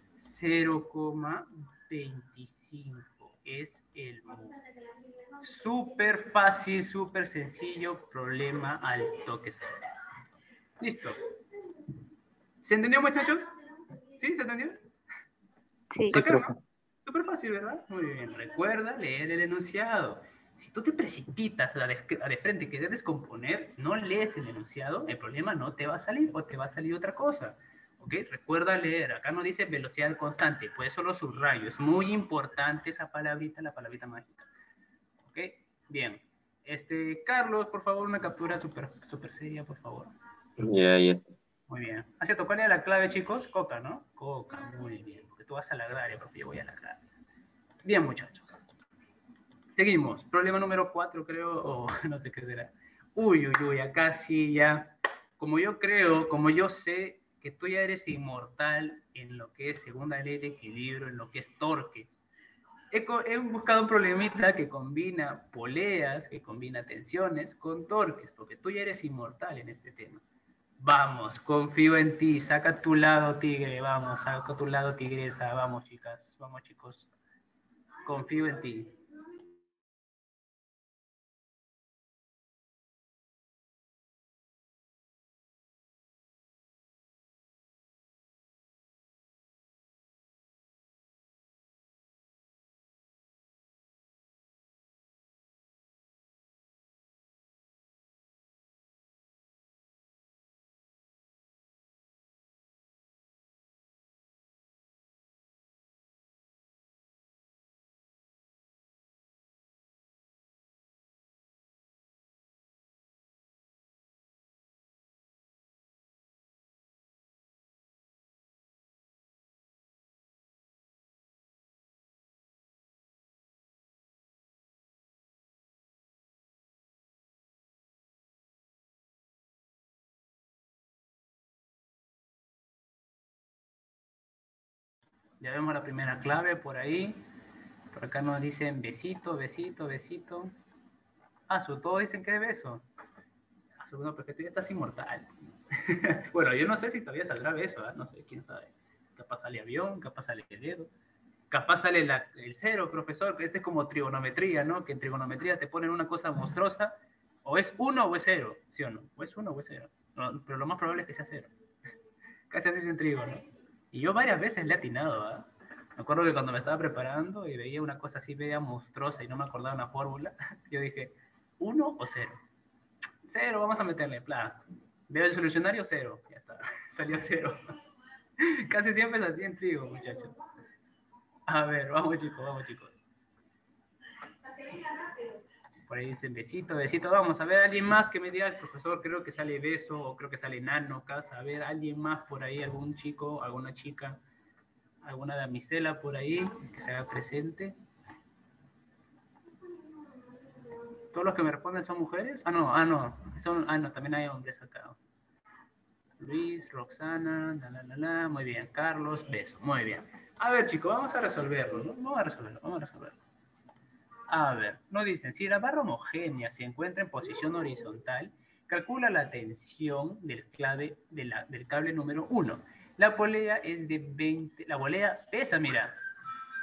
0,25 es el mu. Súper fácil, súper sencillo, problema al toque. Listo. ¿Se entendió, muchachos? ¿Sí? ¿Se entendió? Sí. Sí, profe. Súper fácil, ¿verdad? Muy bien. Recuerda leer el enunciado. Si tú te precipitas a de frente y quieres descomponer, no lees el enunciado, el problema no te va a salir o te va a salir otra cosa. ¿Ok? Recuerda leer. Acá no dice velocidad constante, pues eso lo subrayo. Es muy importante esa palabrita, la palabrita mágica. ¿Ok? Bien. Carlos, por favor, una captura súper seria, por favor. Ya está. Muy bien. ¿Cierto? ¿Cuál era la clave, chicos? Coca, ¿no? Coca, muy bien. Porque tú vas a la agraria, porque yo voy a la agraria. Bien, muchachos. Seguimos. Problema número 4, creo, o no sé qué será. Uy, acá sí ya. Como yo sé que tú ya eres inmortal en lo que es segunda ley de equilibrio, en lo que es torque. He buscado un problemita que combina poleas, que combina tensiones con torques, porque tú ya eres inmortal en este tema. Vamos, confío en ti, saca tu lado tigre, vamos, saca tu lado tigresa, vamos chicas, vamos chicos, confío en ti. Ya vemos la primera clave por ahí. Por acá nos dicen besito, besito, besito. Todos dicen que es beso. No, porque tú ya estás inmortal. Bueno, yo no sé si todavía saldrá beso, ¿eh? No sé, quién sabe. Capaz sale avión, capaz sale el dedo. Capaz sale el cero, profesor, que este es como trigonometría, ¿no? Que en trigonometría te ponen una cosa monstruosa, o es 1 o es 0, ¿sí o no? O es 1 o es 0. No, pero lo más probable es que sea 0. Casi así en trigo, ¿no? Y yo varias veces le he atinado, ¿eh? Me acuerdo que cuando me estaba preparando y veía una cosa así media monstruosa y no me acordaba una fórmula, yo dije, 1 o 0. 0, vamos a meterle, plan. Veo el solucionario, 0. Ya está, salió 0. Casi siempre es así en trigo, muchachos. A ver, vamos chicos. Por ahí dicen besito, besito. Vamos a ver, alguien más que me diga, el profesor, creo que sale beso o creo que sale nano, casa. A ver, alguien más por ahí, algún chico, alguna chica, alguna damisela por ahí que se haga presente. ¿Todos los que me responden son mujeres? No, también hay hombres acá. Luis, Roxana, muy bien. Carlos, beso, muy bien. A ver, chicos, vamos a resolverlo, ¿no? Vamos a resolverlo. A ver, nos dicen, si la barra homogénea se encuentra en posición horizontal, calcula la tensión del cable número 1. La polea es de 20, la polea pesa, mira,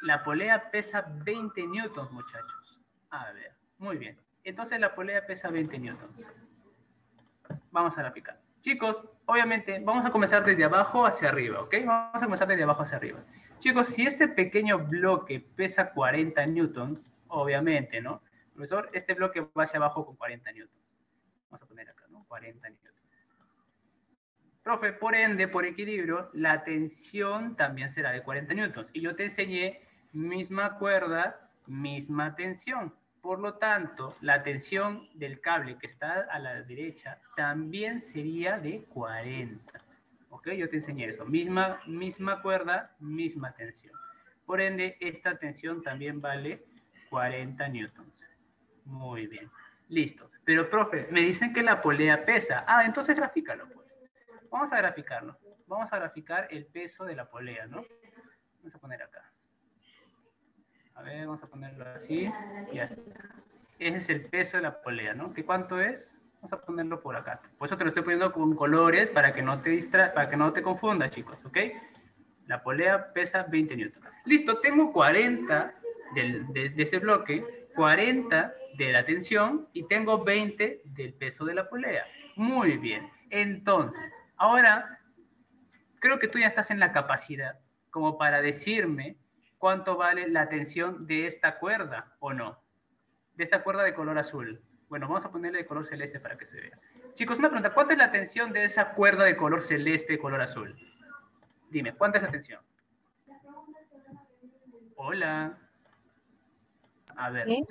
La polea pesa 20 newtons, muchachos. A ver, muy bien. Entonces la polea pesa 20 newtons. Vamos a graficar. Chicos, obviamente, vamos a comenzar desde abajo hacia arriba, ¿ok? Vamos a comenzar desde abajo hacia arriba. Chicos, si este pequeño bloque pesa 40 newtons, obviamente, ¿no? Profesor, este bloque va hacia abajo con 40 newtons. Vamos a poner acá, ¿no? 40 newtons. Profe, por ende, por equilibrio, la tensión también será de 40 newtons. Y yo te enseñé misma cuerda, misma tensión. Por lo tanto, la tensión del cable que está a la derecha también sería de 40. ¿Ok? Yo te enseñé eso. Misma cuerda, misma tensión. Por ende, esta tensión también vale 40 newtons. Muy bien. Listo. Pero, profe, me dicen que la polea pesa. Ah, entonces grafícalo, pues. Vamos a graficarlo. Vamos a graficar el peso de la polea, ¿no? Vamos a poner acá. A ver, vamos a ponerlo así. Ya está. Ese es el peso de la polea, ¿no? ¿Qué cuánto es? Vamos a ponerlo por acá. Por eso te lo estoy poniendo con colores para que no te confundas, chicos, ¿ok? La polea pesa 20 newtons. Listo, tengo 40 de ese bloque, 40 de la tensión y tengo 20 del peso de la polea. Muy bien. Entonces, ahora creo que tú ya estás en la capacidad como para decirme cuánto vale la tensión de esta cuerda o no. De esta cuerda de color azul. Bueno, vamos a ponerle de color celeste para que se vea. Chicos, una pregunta. ¿Cuánta es la tensión de esa cuerda de color celeste, color azul? Dime, ¿cuánta es la tensión? Hola. A ver. ¿Sí?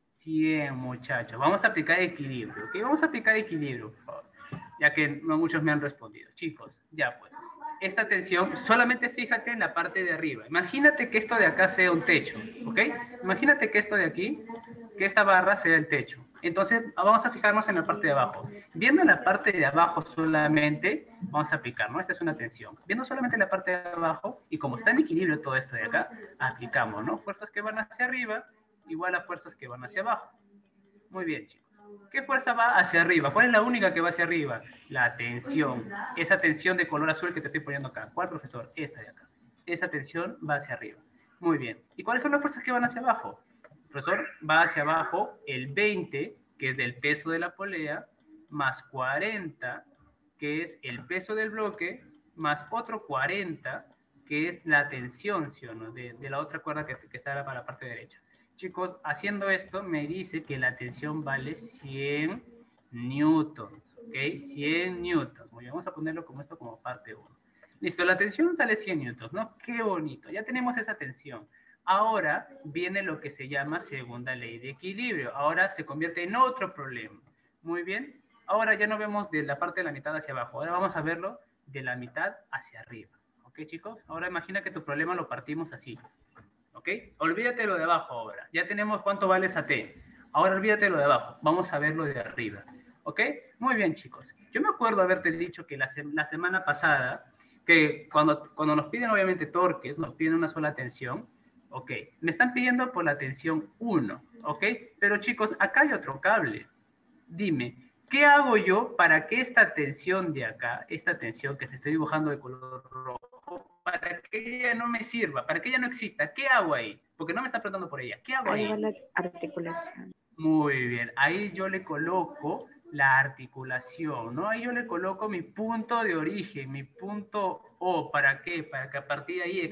100, muchachos. Vamos a aplicar equilibrio, ¿ok? Vamos a aplicar equilibrio, por favor. Ya que no muchos me han respondido. Chicos, ya pues. Esta tensión, solamente fíjate en la parte de arriba. Imagínate que esto de acá sea un techo, ¿ok? Imagínate que esto de aquí, que esta barra sea el techo. Entonces, vamos a fijarnos en la parte de abajo. Viendo la parte de abajo solamente, vamos a aplicar, ¿no? Esta es una tensión. Viendo solamente la parte de abajo, y como está en equilibrio todo esto de acá, aplicamos, ¿no? Fuerzas que van hacia arriba, igual a fuerzas que van hacia abajo. Muy bien, chicos. ¿Qué fuerza va hacia arriba? ¿Cuál es la única que va hacia arriba? La tensión. Esa tensión de color azul que te estoy poniendo acá. ¿Cuál, profesor? Esta de acá. Esa tensión va hacia arriba. Muy bien. ¿Y cuáles son las fuerzas que van hacia abajo? Profesor, va hacia abajo el 20, que es del peso de la polea, más 40, que es el peso del bloque, más otro 40, que es la tensión, ¿sí o no? De la otra cuerda que está para la parte derecha. Chicos, haciendo esto me dice que la tensión vale 100 newtons, ¿ok? 100 newtons. Muy bien, vamos a ponerlo como esto como parte 1. Listo, la tensión sale 100 newtons, ¿no? Qué bonito, ya tenemos esa tensión. Ahora viene lo que se llama segunda ley de equilibrio. Ahora se convierte en otro problema. Muy bien, ahora ya no vemos de la parte de la mitad hacia abajo, ahora vamos a verlo de la mitad hacia arriba. ¿Ok, chicos? Ahora imagina que tu problema lo partimos así. ¿Ok? Olvídate lo de abajo ahora. Ya tenemos cuánto vale esa T. Ahora olvídate lo de abajo. Vamos a ver lo de arriba. ¿Ok? Muy bien, chicos. Yo me acuerdo haberte dicho que la semana pasada, que cuando nos piden obviamente torques, nos piden una sola tensión. ¿Ok? Me están pidiendo por la tensión 1. ¿Ok? Pero chicos, acá hay otro cable. Dime, ¿qué hago yo para que esta tensión de acá, esta tensión que se está dibujando de color rojo, para que ella no me sirva, para que ella no exista? ¿Qué hago ahí? Porque no me está preguntando por ella. ¿Qué hago Ahí ahí? va la articulación. Muy bien. Ahí yo le coloco la articulación, ¿no? Ahí yo le coloco mi punto de origen, mi punto O. ¿Para qué? Para que a partir de ahí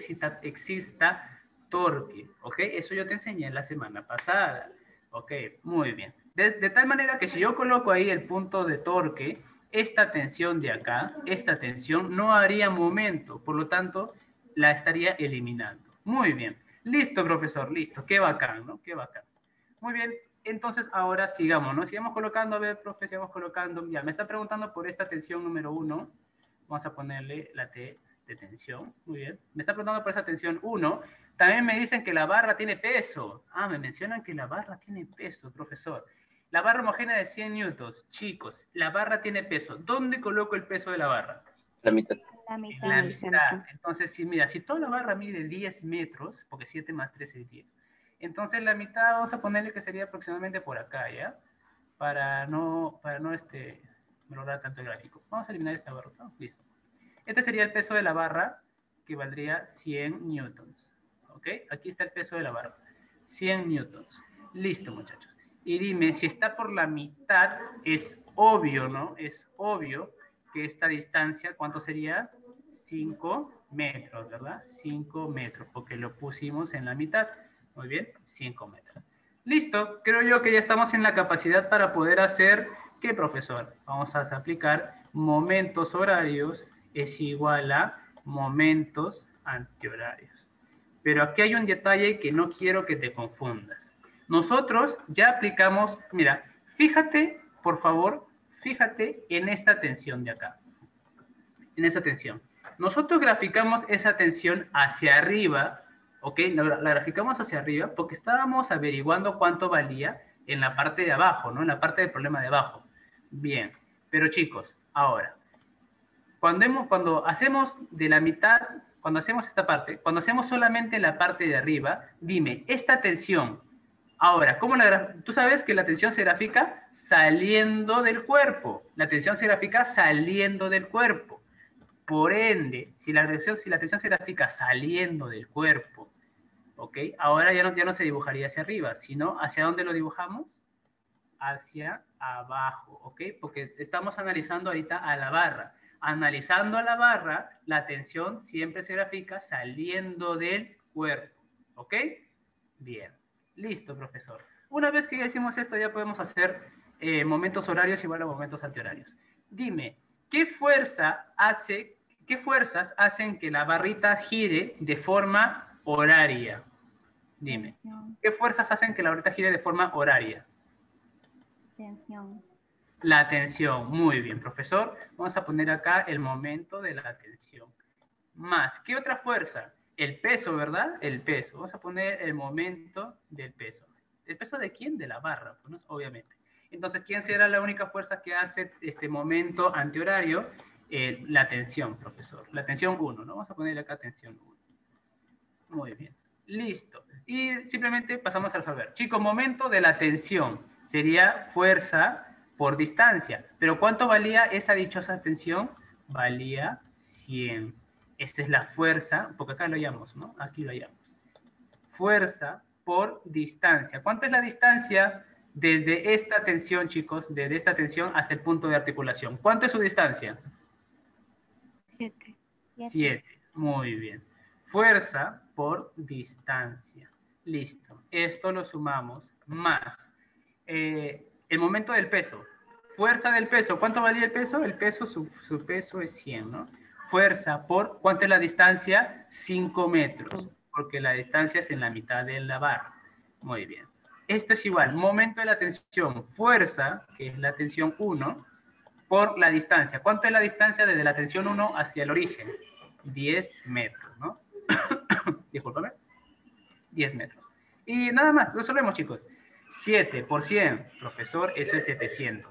exista torque, ¿ok? Eso yo te enseñé la semana pasada. Ok, muy bien. De tal manera que si yo coloco ahí el punto de torque, esta tensión de acá, esta tensión no haría momento, por lo tanto, la estaría eliminando. Muy bien. Listo, profesor, listo. Qué bacán, ¿no? Qué bacán. Muy bien, entonces ahora sigamos, ¿no? Sigamos colocando, a ver, profe, sigamos colocando. Ya, me está preguntando por esta tensión número 1. Vamos a ponerle la T de tensión. Muy bien. Me está preguntando por esa tensión 1. También me dicen que la barra tiene peso. Ah, me mencionan que la barra tiene peso, profesor. La barra homogénea de 100 newtons. Chicos, la barra tiene peso. ¿Dónde coloco el peso de la barra? La mitad. La En mitad la del mitad. centro. Entonces, si mira, si toda la barra mide 10 metros, porque 7 más 3 es 10, entonces la mitad vamos a ponerle que sería aproximadamente por acá, ¿ya? Para no lograr tanto el gráfico. Vamos a eliminar esta barra, ¿no? Listo. Este sería el peso de la barra, que valdría 100 newtons, ¿ok? ¿ok? Aquí está el peso de la barra. 100 newtons. Listo, muchachos. Y dime, si está por la mitad, es obvio, ¿no? Es obvio que esta distancia, ¿cuánto sería? 5 metros, ¿verdad? 5 metros, porque lo pusimos en la mitad. Muy bien, 5 metros. Listo, creo yo que ya estamos en la capacidad para poder hacer, ¿qué, profesor? Vamos a aplicar momentos horarios es igual a momentos antihorarios. Pero aquí hay un detalle que no quiero que te confundas. Nosotros ya aplicamos, mira, fíjate, por favor, fíjate en esta tensión de acá. En esa tensión. Nosotros graficamos esa tensión hacia arriba, ¿ok? La graficamos hacia arriba porque estábamos averiguando cuánto valía en la parte de abajo, ¿no? En la parte del problema de abajo. Bien, pero chicos, ahora, cuando hacemos de la mitad, cuando hacemos esta parte, cuando hacemos solamente la parte de arriba, dime, esta tensión, ahora, tú sabes que la tensión se grafica saliendo del cuerpo. La tensión se grafica saliendo del cuerpo. Por ende, si la tensión se grafica saliendo del cuerpo, ¿ok? Ahora ya no se dibujaría hacia arriba, sino ¿hacia dónde lo dibujamos? Hacia abajo, ¿ok? Porque estamos analizando ahorita a la barra. Analizando a la barra, la tensión siempre se grafica saliendo del cuerpo, ¿ok? Bien, listo, profesor. Una vez que ya hicimos esto, ya podemos hacer momentos horarios igual a momentos antihorarios. Dime, ¿qué fuerzas hacen que la barrita gire de forma horaria? Dime, ¿qué fuerzas hacen que la barrita gire de forma horaria? Tensión. La tensión. Muy bien, profesor. Vamos a poner acá el momento de la tensión. Más, ¿qué otra fuerza? El peso, ¿verdad? El peso. Vamos a poner el momento del peso. ¿El peso de quién? De la barra, pues, ¿no? Obviamente. Entonces, ¿quién será la única fuerza que hace este momento antihorario? La tensión, profesor. La tensión 1, ¿no? Vamos a poner acá tensión 1. Muy bien. Listo. Y simplemente pasamos a resolver. Chicos, momento de la tensión sería fuerza por distancia. Pero ¿cuánto valía esa dichosa tensión? Valía 100. Esa es la fuerza, porque acá lo hallamos, ¿no? Aquí lo hallamos. Fuerza por distancia. ¿Cuánto es la distancia desde esta tensión, chicos? Desde esta tensión hasta el punto de articulación. ¿Cuánto es su distancia? 7. 7. Muy bien. Fuerza por distancia. Listo. Esto lo sumamos más. El momento del peso. Fuerza del peso. ¿Cuánto valía el peso? El peso, su peso es 100, ¿no? Fuerza por, ¿cuánto es la distancia? 5 metros. Porque la distancia es en la mitad de la barra. Muy bien. Esto es igual. Momento de la tensión. Fuerza, que es la tensión 1, por la distancia. ¿Cuánto es la distancia desde la tensión 1 hacia el origen? 10 metros, ¿no? Discúlpame. 10 metros. Y nada más, resolvemos, chicos. 7 por 100, profesor, eso es 700.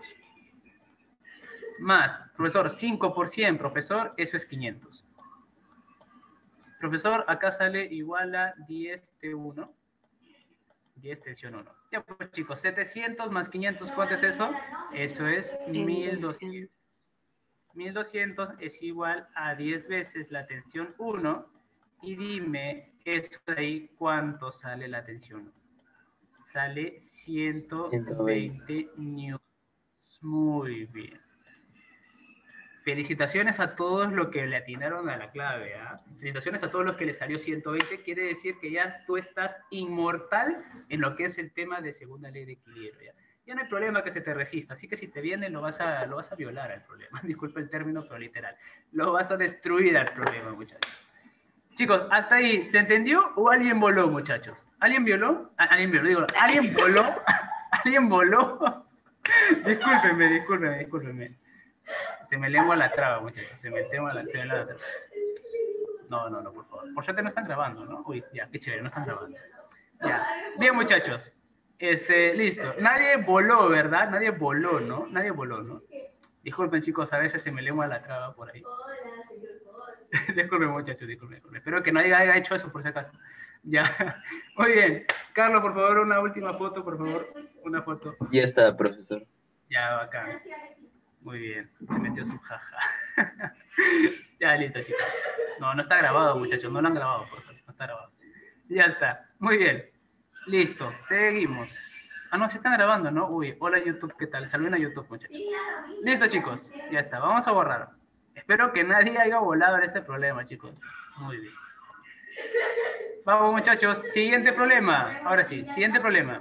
Más, profesor, 5 por 100, profesor, eso es 500. Profesor, acá sale igual a 10 T1. 10 tensión 1. Ya pues, chicos, 700 más 500, ¿cuánto es eso? Eso es 1200. 1200 es igual a 10 veces la tensión 1. Y dime, esto de ahí, ¿cuánto sale la tensión 1? Sale 120 newtons. Muy bien. Felicitaciones a todos los que le atinaron a la clave. ¿Eh? Felicitaciones a todos los que le salió 120. Quiere decir que ya tú estás inmortal en lo que es el tema de segunda ley de equilibrio. Ya no hay problema que se te resista. Así que si te viene, lo vas a violar al problema. Disculpa el término, pero literal. Lo vas a destruir al problema, muchachos. Chicos, hasta ahí, ¿se entendió o alguien voló, muchachos? ¿Alguien violó? ¿Alguien violó? Digo, ¿alguien voló? ¿Alguien voló? Discúlpenme. Se me lengua la traba, muchachos. Se me lengua la traba. No, por favor. Por suerte no están grabando, ¿no? Uy, ya, qué chévere, no están grabando. Ya. Bien, muchachos. Listo. Nadie voló, ¿verdad? Nadie voló, ¿no? Disculpen, chicos, a veces se me lengua la traba por ahí. Disculpen, muchachos, disculpen. Espero que nadie haya hecho eso, por si acaso. Ya. Muy bien. Carlos, por favor, una última foto, por favor. Una foto. Ya está, profesor. Ya, bacán. Muy bien. Se metió su jaja. Ya, listo, chicos. No está grabado, muchachos. No lo han grabado, por favor. No está grabado. Ya está. Muy bien. Listo. Seguimos. Ah, no, se están grabando, ¿no? Uy, hola YouTube, ¿qué tal? Saluden a YouTube, muchachos. Listo, chicos. Ya está. Vamos a borrar. Espero que nadie haya volado en este problema, chicos. Muy bien. Vamos, muchachos. Siguiente problema. Ahora sí, siguiente problema.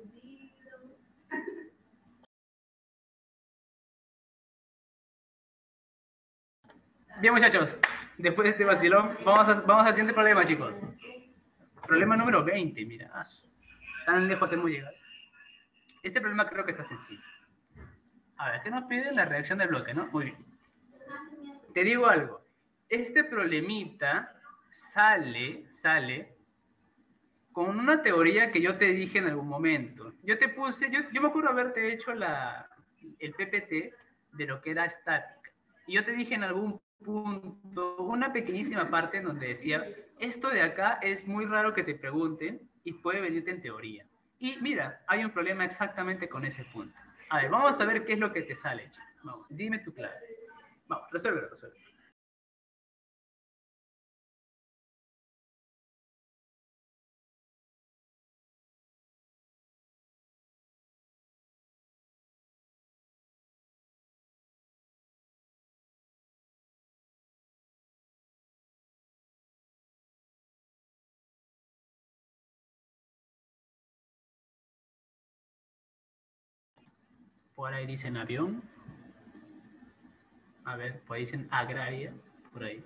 Bien, muchachos. Después de este vacilón, vamos al siguiente problema, chicos. Problema número 20, mira. Tan lejos hemos llegado. Este problema creo que está sencillo. A ver, ¿qué nos pide? La reacción del bloque, ¿no? Muy bien. Te digo algo. Este problemita sale con una teoría que yo te dije en algún momento. Yo me acuerdo haberte hecho el PPT de lo que era estática. Y yo te dije en algún punto, una pequeñísima parte en donde decía, esto de acá es muy raro que te pregunten y puede venirte en teoría. Y mira, hay un problema exactamente con ese punto. A ver, vamos a ver qué es lo que te sale. Vamos, dime tu clave. Vamos, resuélvelo. Por ahí dicen avión. A ver, por ahí dicen agraria. Por ahí.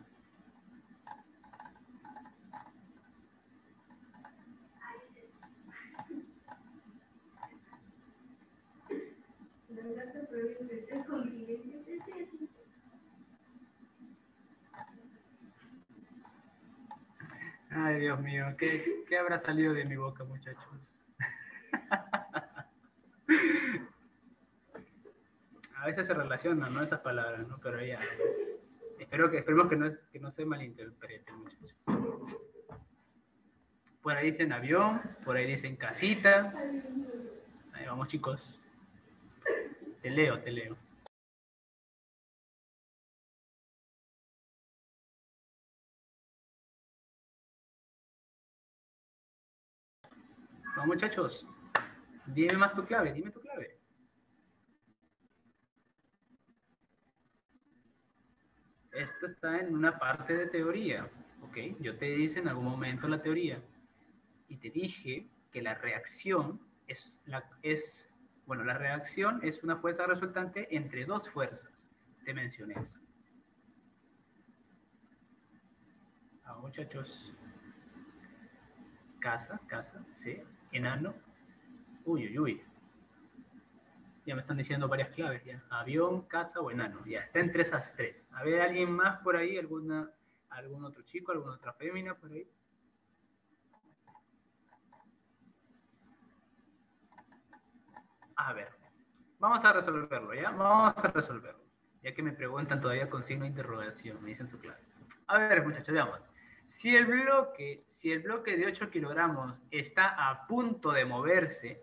Ay, Dios mío, ¿qué habrá salido de mi boca, muchachos? A veces se relacionan, ¿no? Esas palabras, ¿no? Pero ya. Esperemos que no se malinterprete, muchachos. Por ahí dicen avión, por ahí dicen casita. Ahí vamos, chicos. Te leo. Vamos, muchachos. Dime más tu clave. Esto está en una parte de teoría, ¿ok? Yo te hice en algún momento la teoría y te dije que la reacción la reacción es una fuerza resultante entre dos fuerzas. Te mencioné eso. Ah, muchachos. Casa, sí. Enano. Uy. Ya me están diciendo varias claves ya. Avión, casa o enano. Ya, está entre esas tres. A ver, ¿alguien más por ahí? ¿Algún otro chico? ¿Alguna otra fémina por ahí? A ver, vamos a resolverlo, ¿ya? Vamos a resolverlo. Ya que me preguntan todavía con signo de interrogación, me dicen su clave. A ver, muchachos, veamos. Si el bloque de 8 kilogramos está a punto de moverse,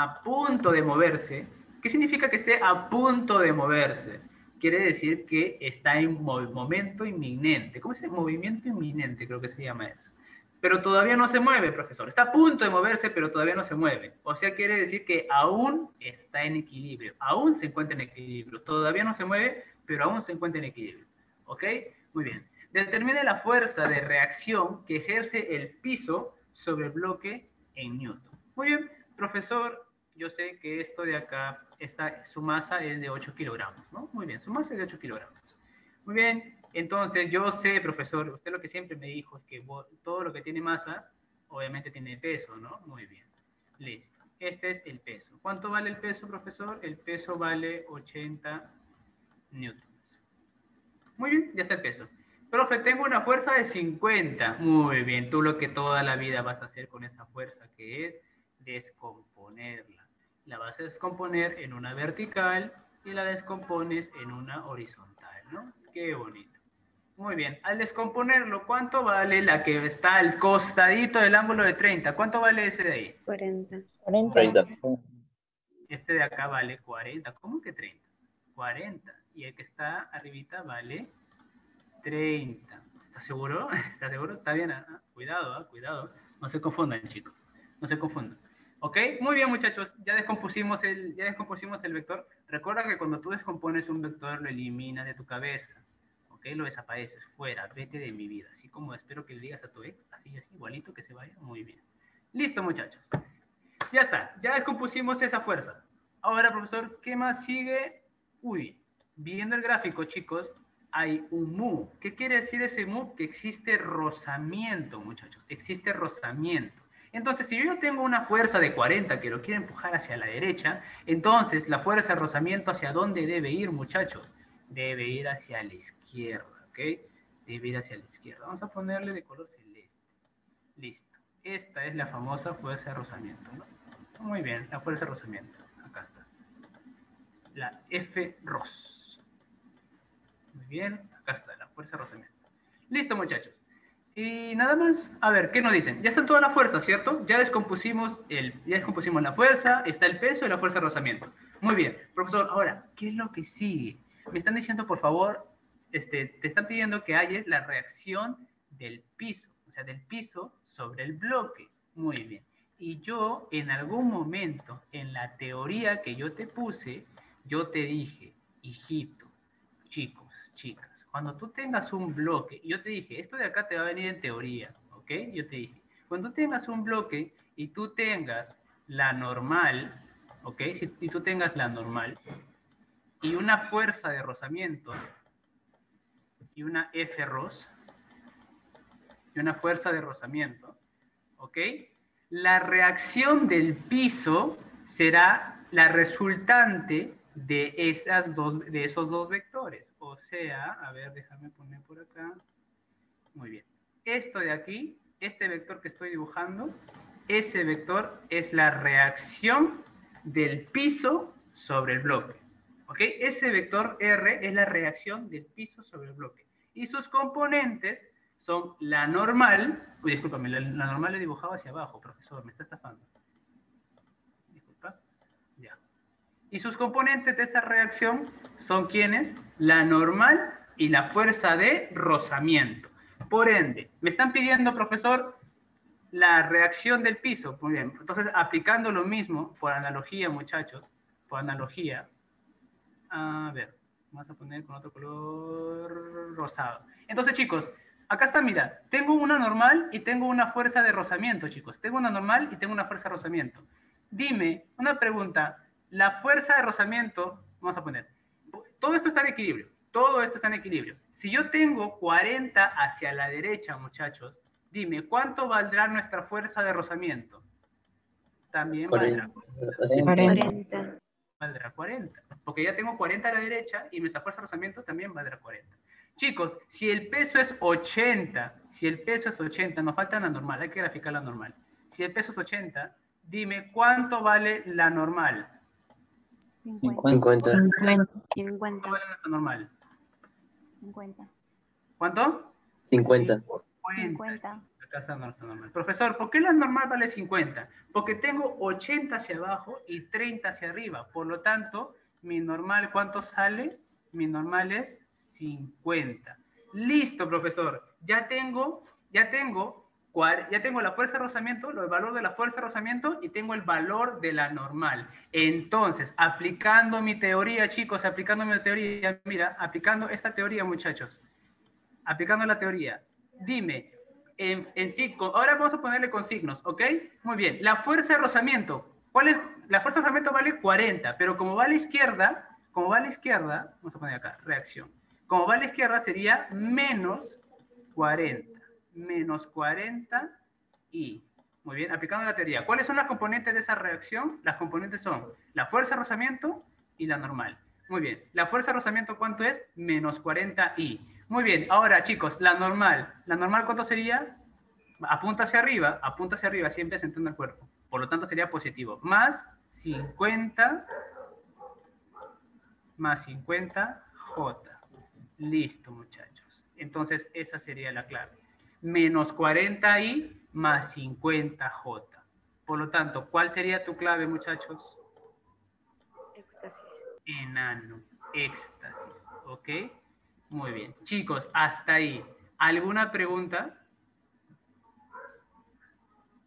¿qué significa que esté a punto de moverse? Quiere decir que está en momento inminente. ¿Cómo se dice? Movimiento inminente, creo que se llama eso. Pero todavía no se mueve, profesor. Está a punto de moverse, pero todavía no se mueve. O sea, quiere decir que aún está en equilibrio. Aún se encuentra en equilibrio. Todavía no se mueve, pero aún se encuentra en equilibrio. ¿Ok? Muy bien. Determine la fuerza de reacción que ejerce el piso sobre el bloque en Newton. Muy bien, profesor, yo sé que esto de acá, su masa es de 8 kilogramos, ¿no? Muy bien, su masa es de 8 kilogramos. Muy bien, entonces yo sé, profesor, usted lo que siempre me dijo es que todo lo que tiene masa, obviamente tiene peso, ¿no? Muy bien, listo. Este es el peso. ¿Cuánto vale el peso, profesor? El peso vale 80 newtons. Muy bien, ya está el peso. Profe, tengo una fuerza de 50. Muy bien, tú lo que toda la vida vas a hacer con esa fuerza, que es descomponerla. La vas a descomponer en una vertical y la descompones en una horizontal, ¿no? Qué bonito. Muy bien, al descomponerlo, ¿cuánto vale la que está al costadito del ángulo de 30? ¿Cuánto vale ese de ahí? 40. 30. Este de acá vale 40. ¿Cómo que 30? 40. Y el que está arribita vale 30. ¿Estás seguro? ¿Estás seguro? Está bien. Cuidado, cuidado. No se confundan, chicos. No se confundan. ¿Ok? Muy bien, muchachos. Ya descompusimos el vector. Recuerda que cuando tú descompones un vector, lo eliminas de tu cabeza. ¿Ok? Lo desapareces. Fuera. Vete de mi vida. Así como espero que le digas a tu ex. Así, igualito que se vaya. Muy bien. Listo, muchachos. Ya está. Ya descompusimos esa fuerza. Ahora, profesor, ¿qué más sigue? Uy. Viendo el gráfico, chicos, hay un mu. ¿Qué quiere decir ese mu? Que existe rozamiento, muchachos. Existe rozamiento. Entonces, si yo tengo una fuerza de 40 que lo quiero empujar hacia la derecha, entonces la fuerza de rozamiento, ¿hacia dónde debe ir, muchachos? Debe ir hacia la izquierda, ¿ok? Debe ir hacia la izquierda. Vamos a ponerle de color celeste. Listo. Esta es la famosa fuerza de rozamiento, ¿no? Muy bien, la fuerza de rozamiento. Acá está. La F-ROS. Muy bien, acá está, la fuerza de rozamiento. Listo, muchachos. Y nada más, a ver, ¿qué nos dicen? Ya está toda la fuerza, ¿cierto? Ya descompusimos la fuerza, está el peso y la fuerza de rozamiento. Muy bien, profesor, ahora, ¿qué es lo que sigue? Me están diciendo, por favor, te están pidiendo que halles la reacción del piso, o sea, del piso sobre el bloque. Muy bien. Y yo, en algún momento, en la teoría que yo te puse, yo te dije, hijito, chicos, chicas, cuando tú tengas un bloque, yo te dije, esto de acá te va a venir en teoría, ¿ok? Yo te dije, cuando tengas un bloque y tú tengas la normal, ¿ok? Si tú tengas la normal y una fuerza de rozamiento y una F-ROS y una fuerza de rozamiento, ¿ok? La reacción del piso será la resultante de esos dos vectores. O sea, a ver, déjame poner por acá. Muy bien. Esto de aquí, este vector que estoy dibujando, ese vector es la reacción del piso sobre el bloque. ¿Ok? Ese vector R es la reacción del piso sobre el bloque. Y sus componentes son la normal. Uy, discúlpame, la normal le he dibujado hacia abajo, profesor, me está estafando. Disculpa. Ya. Y sus componentes de esta reacción son ¿quiénes? La normal y la fuerza de rozamiento. Por ende, me están pidiendo, profesor, la reacción del piso. Muy bien. Entonces, aplicando lo mismo, por analogía, muchachos, por analogía, a ver, vamos a poner con otro color rosado. Entonces, chicos, acá está, mira, tengo una normal y tengo una fuerza de rozamiento, chicos. Tengo una normal y tengo una fuerza de rozamiento. Dime, una pregunta, la fuerza de rozamiento, vamos a poner, todo esto está en equilibrio, todo esto está en equilibrio. Si yo tengo 40 hacia la derecha, muchachos, dime, ¿cuánto valdrá nuestra fuerza de rozamiento? También 40. valdrá 40, porque ya tengo 40 a la derecha y nuestra fuerza de rozamiento también valdrá 40. Chicos, si el peso es 80, nos falta la normal, hay que graficar la normal. Si el peso es 80, dime, ¿cuánto vale la normal? 50. 50. ¿Cuánto vale nuestra normal? 50. ¿Cuánto? 50. 50. Acá está nuestra normal. Profesor, ¿por qué la normal vale 50? Porque tengo 80 hacia abajo y 30 hacia arriba. Por lo tanto, mi normal, ¿cuánto sale? Mi normal es 50. Listo, profesor. Ya tengo la fuerza de rozamiento, el valor de la fuerza de rozamiento y tengo el valor de la normal. Entonces, aplicando mi teoría, chicos, mira, aplicando esta teoría, muchachos, aplicando la teoría, dime, ahora vamos a ponerle con signos, ¿ok? Muy bien, la fuerza de rozamiento, ¿cuál es? La fuerza de rozamiento vale 40, pero como va a la izquierda, vamos a poner acá, reacción, como va a la izquierda sería menos 40 y, muy bien, aplicando la teoría. ¿Cuáles son las componentes de esa reacción? Las componentes son la fuerza de rozamiento y la normal. Muy bien, la fuerza de rozamiento, ¿cuánto es? Menos 40i. Muy bien, ahora chicos, la normal ¿cuánto sería? Apunta hacia arriba, siempre centrando el cuerpo. Por lo tanto sería positivo. Más 50 J. Listo, muchachos. Entonces, esa sería la clave. Menos 40i más 50j. Por lo tanto, ¿cuál sería tu clave, muchachos? Éxtasis. Enano, éxtasis, ¿ok? Muy bien. Chicos, hasta ahí. ¿Alguna pregunta?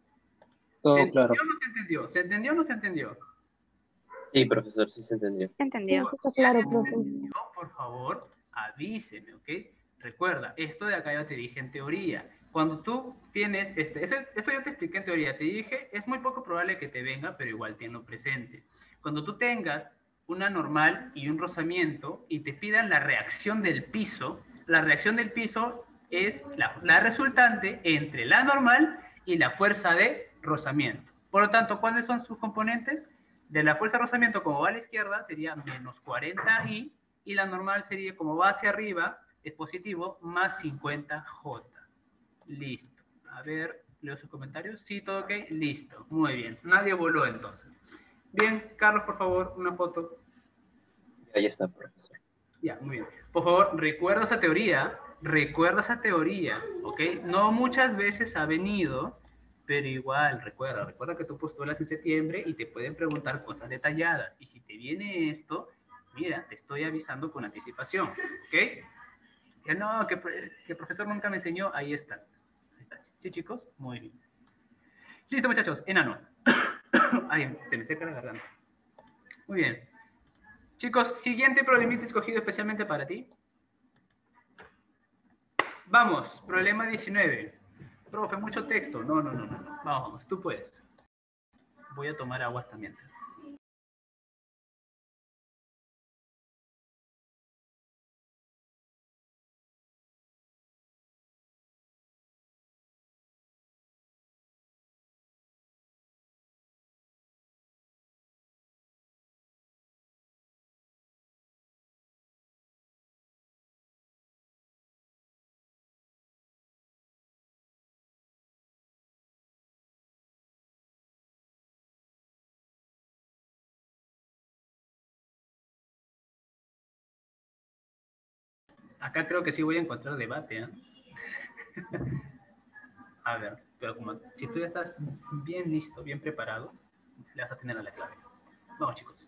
Todo claro. ¿Se entendió o no se entendió? ¿Se entendió o no se entendió? Sí, profesor, sí se entendió. Entendido. Está claro, profe. No, por favor, avíseme, ¿ok? Recuerda, esto de acá ya te dije en teoría. Cuando tú tienes, esto yo te expliqué en teoría, te dije, es muy poco probable que te venga, pero igual tenlo presente. Cuando tú tengas una normal y un rozamiento y te pidan la reacción del piso, la reacción del piso es la resultante entre la normal y la fuerza de rozamiento. Por lo tanto, ¿cuáles son sus componentes? De la fuerza de rozamiento, como va a la izquierda, sería menos 40i, y la normal sería, como va hacia arriba, es positivo, más 50j. Listo. A ver, leo sus comentarios. Sí, todo ok. Listo. Muy bien. Nadie voló entonces. Bien, Carlos, por favor, una foto. Ya está, profesor. Ya, muy bien. Por favor, recuerda esa teoría, ¿ok? No muchas veces ha venido, pero igual, recuerda que tú postulas en septiembre y te pueden preguntar cosas detalladas. Y si te viene esto, mira, te estoy avisando con anticipación, ¿ok? Ya no, que el profesor nunca me enseñó, ahí está. ¿Sí, chicos? Muy bien. Listo, muchachos, enano. Ay, se me seca la garganta. Muy bien. Chicos, siguiente problemita escogido especialmente para ti. Vamos, problema 19. Profe, mucho texto. No. Vamos, tú puedes. Voy a tomar aguas también. Acá creo que sí voy a encontrar debate, ¿eh? A ver, pero como si tú ya estás bien listo, bien preparado, le vas a tener a la clave. Vamos, chicos.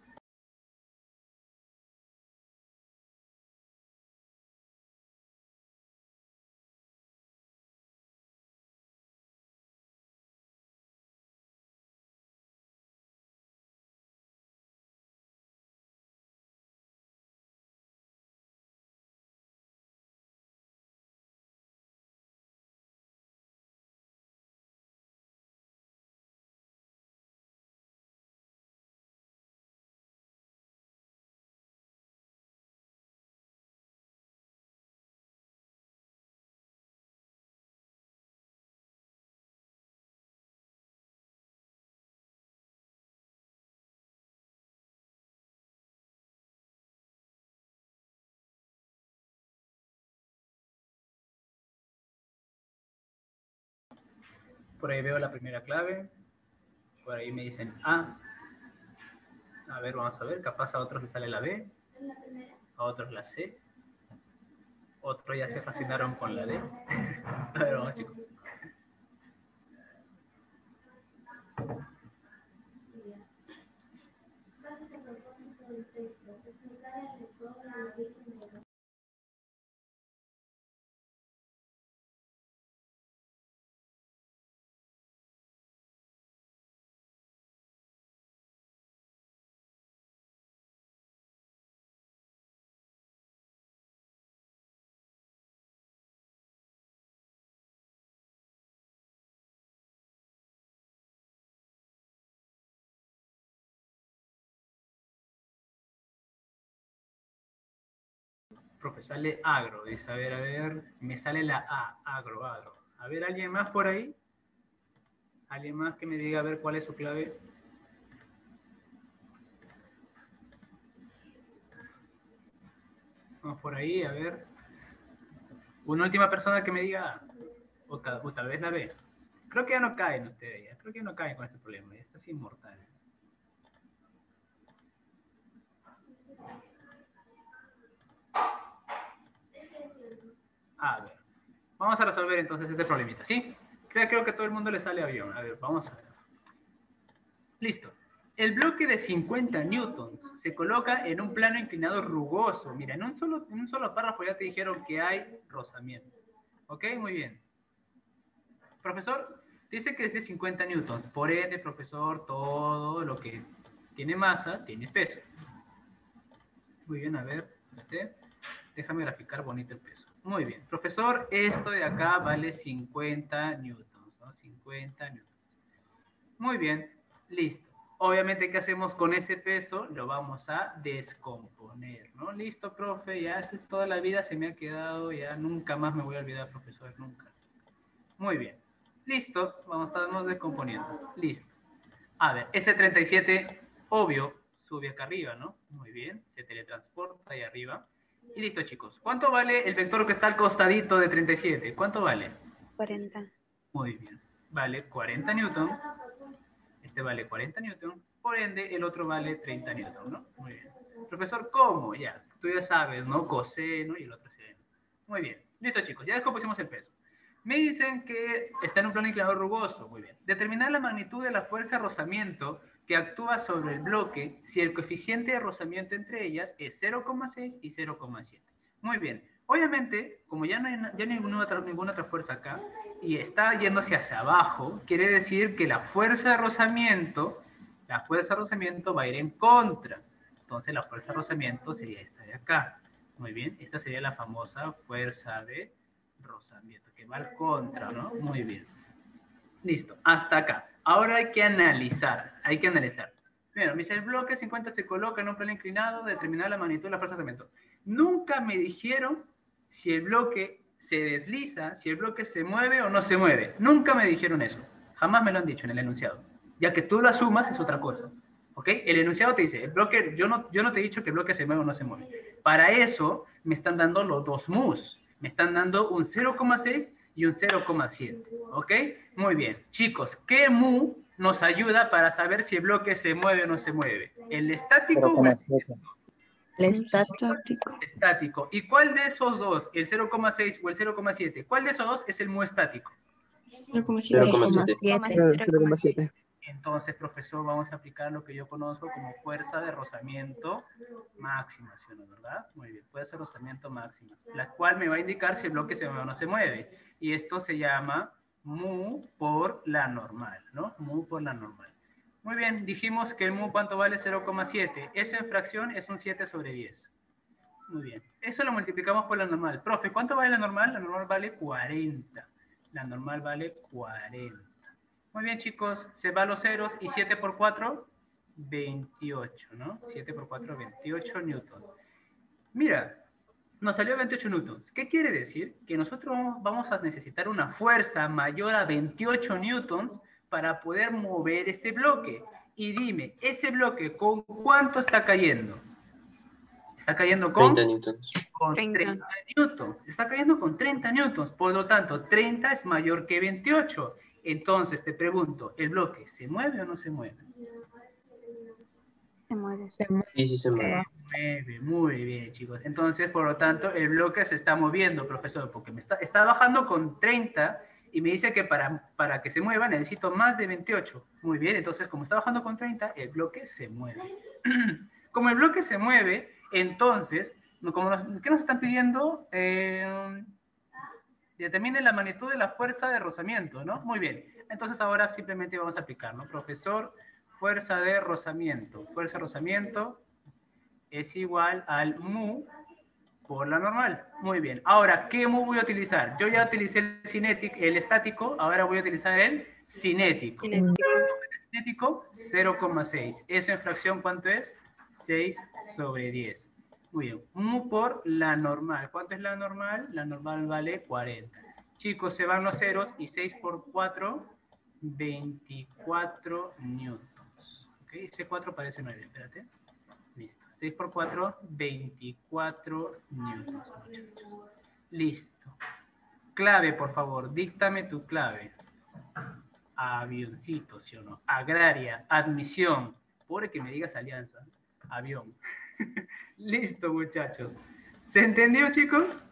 Por ahí veo la primera clave. Por ahí me dicen A. A ver, vamos a ver. Capaz a otros les sale la B. A otros la C. Otros ya se fascinaron con la D. A ver, vamos, chicos. Profe, sale agro. Dice, a ver, me sale la A, agro. A ver, ¿alguien más por ahí? ¿Alguien más que me diga a ver cuál es su clave? Vamos por ahí, a ver. Una última persona que me diga, o tal vez la B. Creo que ya no caen ustedes, ya. Creo que ya no caen con este problema, ya está así inmortal. A ver, vamos a resolver entonces este problemita, ¿sí? Creo que a todo el mundo le sale avión. A ver, vamos a ver. Listo. El bloque de 50 newtons se coloca en un plano inclinado rugoso. Mira, en un solo párrafo ya te dijeron que hay rozamiento. ¿Ok? Muy bien. Profesor, Dice que es de 50 newtons. Por ende, profesor, todo lo que tiene masa tiene peso. Muy bien, a ver. Espérate. Déjame graficar bonito el peso. Muy bien. Profesor, esto de acá vale 50 newtons, ¿no? 50 newtons. Muy bien. Listo. Obviamente, ¿qué hacemos con ese peso? Lo vamos a descomponer, ¿no? Listo, profe. Ya toda la vida se me ha quedado. Ya nunca más me voy a olvidar, profesor. Nunca. Muy bien. Listo. Estamos descomponiendo. Listo. A ver, ese 37, obvio, sube acá arriba, ¿no? Muy bien. Se teletransporta ahí arriba. Y listo, chicos. ¿Cuánto vale el vector que está al costadito de 37? ¿Cuánto vale? 40. Muy bien. Vale 40 newton. Este vale 40 newton. Por ende, el otro vale 30 newton, ¿no? Muy bien. Profesor, ¿cómo? Ya, tú ya sabes, ¿no? Coseno y el otro seno. Muy bien. Listo, chicos. Ya descompusimos el peso. Me dicen que está en un plano inclinado rugoso. Muy bien. Determinar la magnitud de la fuerza de rozamiento que actúa sobre el bloque si el coeficiente de rozamiento entre ellas es 0,6 y 0,7. Muy bien. Obviamente, como ya no hay ninguna otra fuerza acá y está yéndose hacia abajo, quiere decir que la fuerza de rozamiento va a ir en contra. Entonces, la fuerza de rozamiento sería esta de acá. Muy bien. Esta sería la famosa fuerza de rozamiento, que va al contra, ¿no? Muy bien. Listo, hasta acá. Ahora hay que analizar. Bueno, me dice, el bloque 50 se coloca en un plano inclinado, determinar la magnitud de la fuerza de rozamiento. Nunca me dijeron si el bloque se desliza, si el bloque se mueve o no se mueve. Nunca me dijeron eso. Jamás me lo han dicho en el enunciado. Ya que tú lo asumas es otra cosa. ¿Ok? El enunciado te dice, el bloque, yo no te he dicho que el bloque se mueve o no se mueve. Para eso me están dando los dos mus. Me están dando un 0,6 y un 0,7. ¿Ok? Muy bien. Chicos, ¿qué mu nos ayuda para saber si el bloque se mueve o no se mueve? ¿El estático o el estático? ¿Y cuál de esos dos, el 0,6 o el 0,7, cuál de esos dos es el mu estático? 0,7. Entonces, profesor, vamos a aplicar lo que yo conozco como fuerza de rozamiento máxima, ¿sí o no, verdad? Muy bien, fuerza de rozamiento máxima, la cual me va a indicar si el bloque se mueve o no se mueve. Y esto se llama mu por la normal, ¿no? Mu por la normal. Muy bien, dijimos que el mu, ¿cuánto vale? 0,7. Eso en fracción es un 7 sobre 10. Muy bien, eso lo multiplicamos por la normal. Profe, ¿cuánto vale la normal? La normal vale 40. La normal vale 40. Muy bien, chicos, se va a los ceros y 7 por 4, 28, ¿no? 7 por 4, 28 newtons. Mira, nos salió 28 newtons. ¿Qué quiere decir? Que nosotros vamos a necesitar una fuerza mayor a 28 newtons para poder mover este bloque. Y dime, ¿ese bloque con cuánto está cayendo? Está cayendo con 30 newtons. Con 30 newtons. Está cayendo con 30 newtons. Por lo tanto, 30 es mayor que 28. Entonces, te pregunto, ¿el bloque se mueve o no se mueve? Se mueve. Se mueve. Sí, sí se mueve. Muy bien, chicos. Entonces, por lo tanto, el bloque se está moviendo, profesor, porque está bajando con 30 y me dice que para que se mueva necesito más de 28. Muy bien, entonces, como está bajando con 30, el bloque se mueve. Como el bloque se mueve, entonces, ¿qué nos están pidiendo? Determine la magnitud de la fuerza de rozamiento, ¿no? Muy bien. Entonces ahora simplemente vamos a aplicar, ¿no? Profesor, fuerza de rozamiento. Fuerza de rozamiento es igual al mu por la normal. Muy bien. Ahora, ¿qué mu voy a utilizar? Yo ya utilicé el estático, ahora voy a utilizar el cinético. Cinético, 0,6. ¿Eso en fracción cuánto es? 6 sobre 10. Muy bien, mu por la normal. ¿Cuánto es la normal? La normal vale 40. Chicos, se van los ceros y 6 por 4, 24 newtons. ¿Ok? Ese 4 parece 9, espérate. Listo. 6 por 4, 24 newtons, muchachos. Listo. Clave, por favor, díctame tu clave. Avioncito, ¿sí o no? Agraria, admisión. Pobre que me digas alianza. Avión. Listo, muchachos. ¿Se entendió, chicos?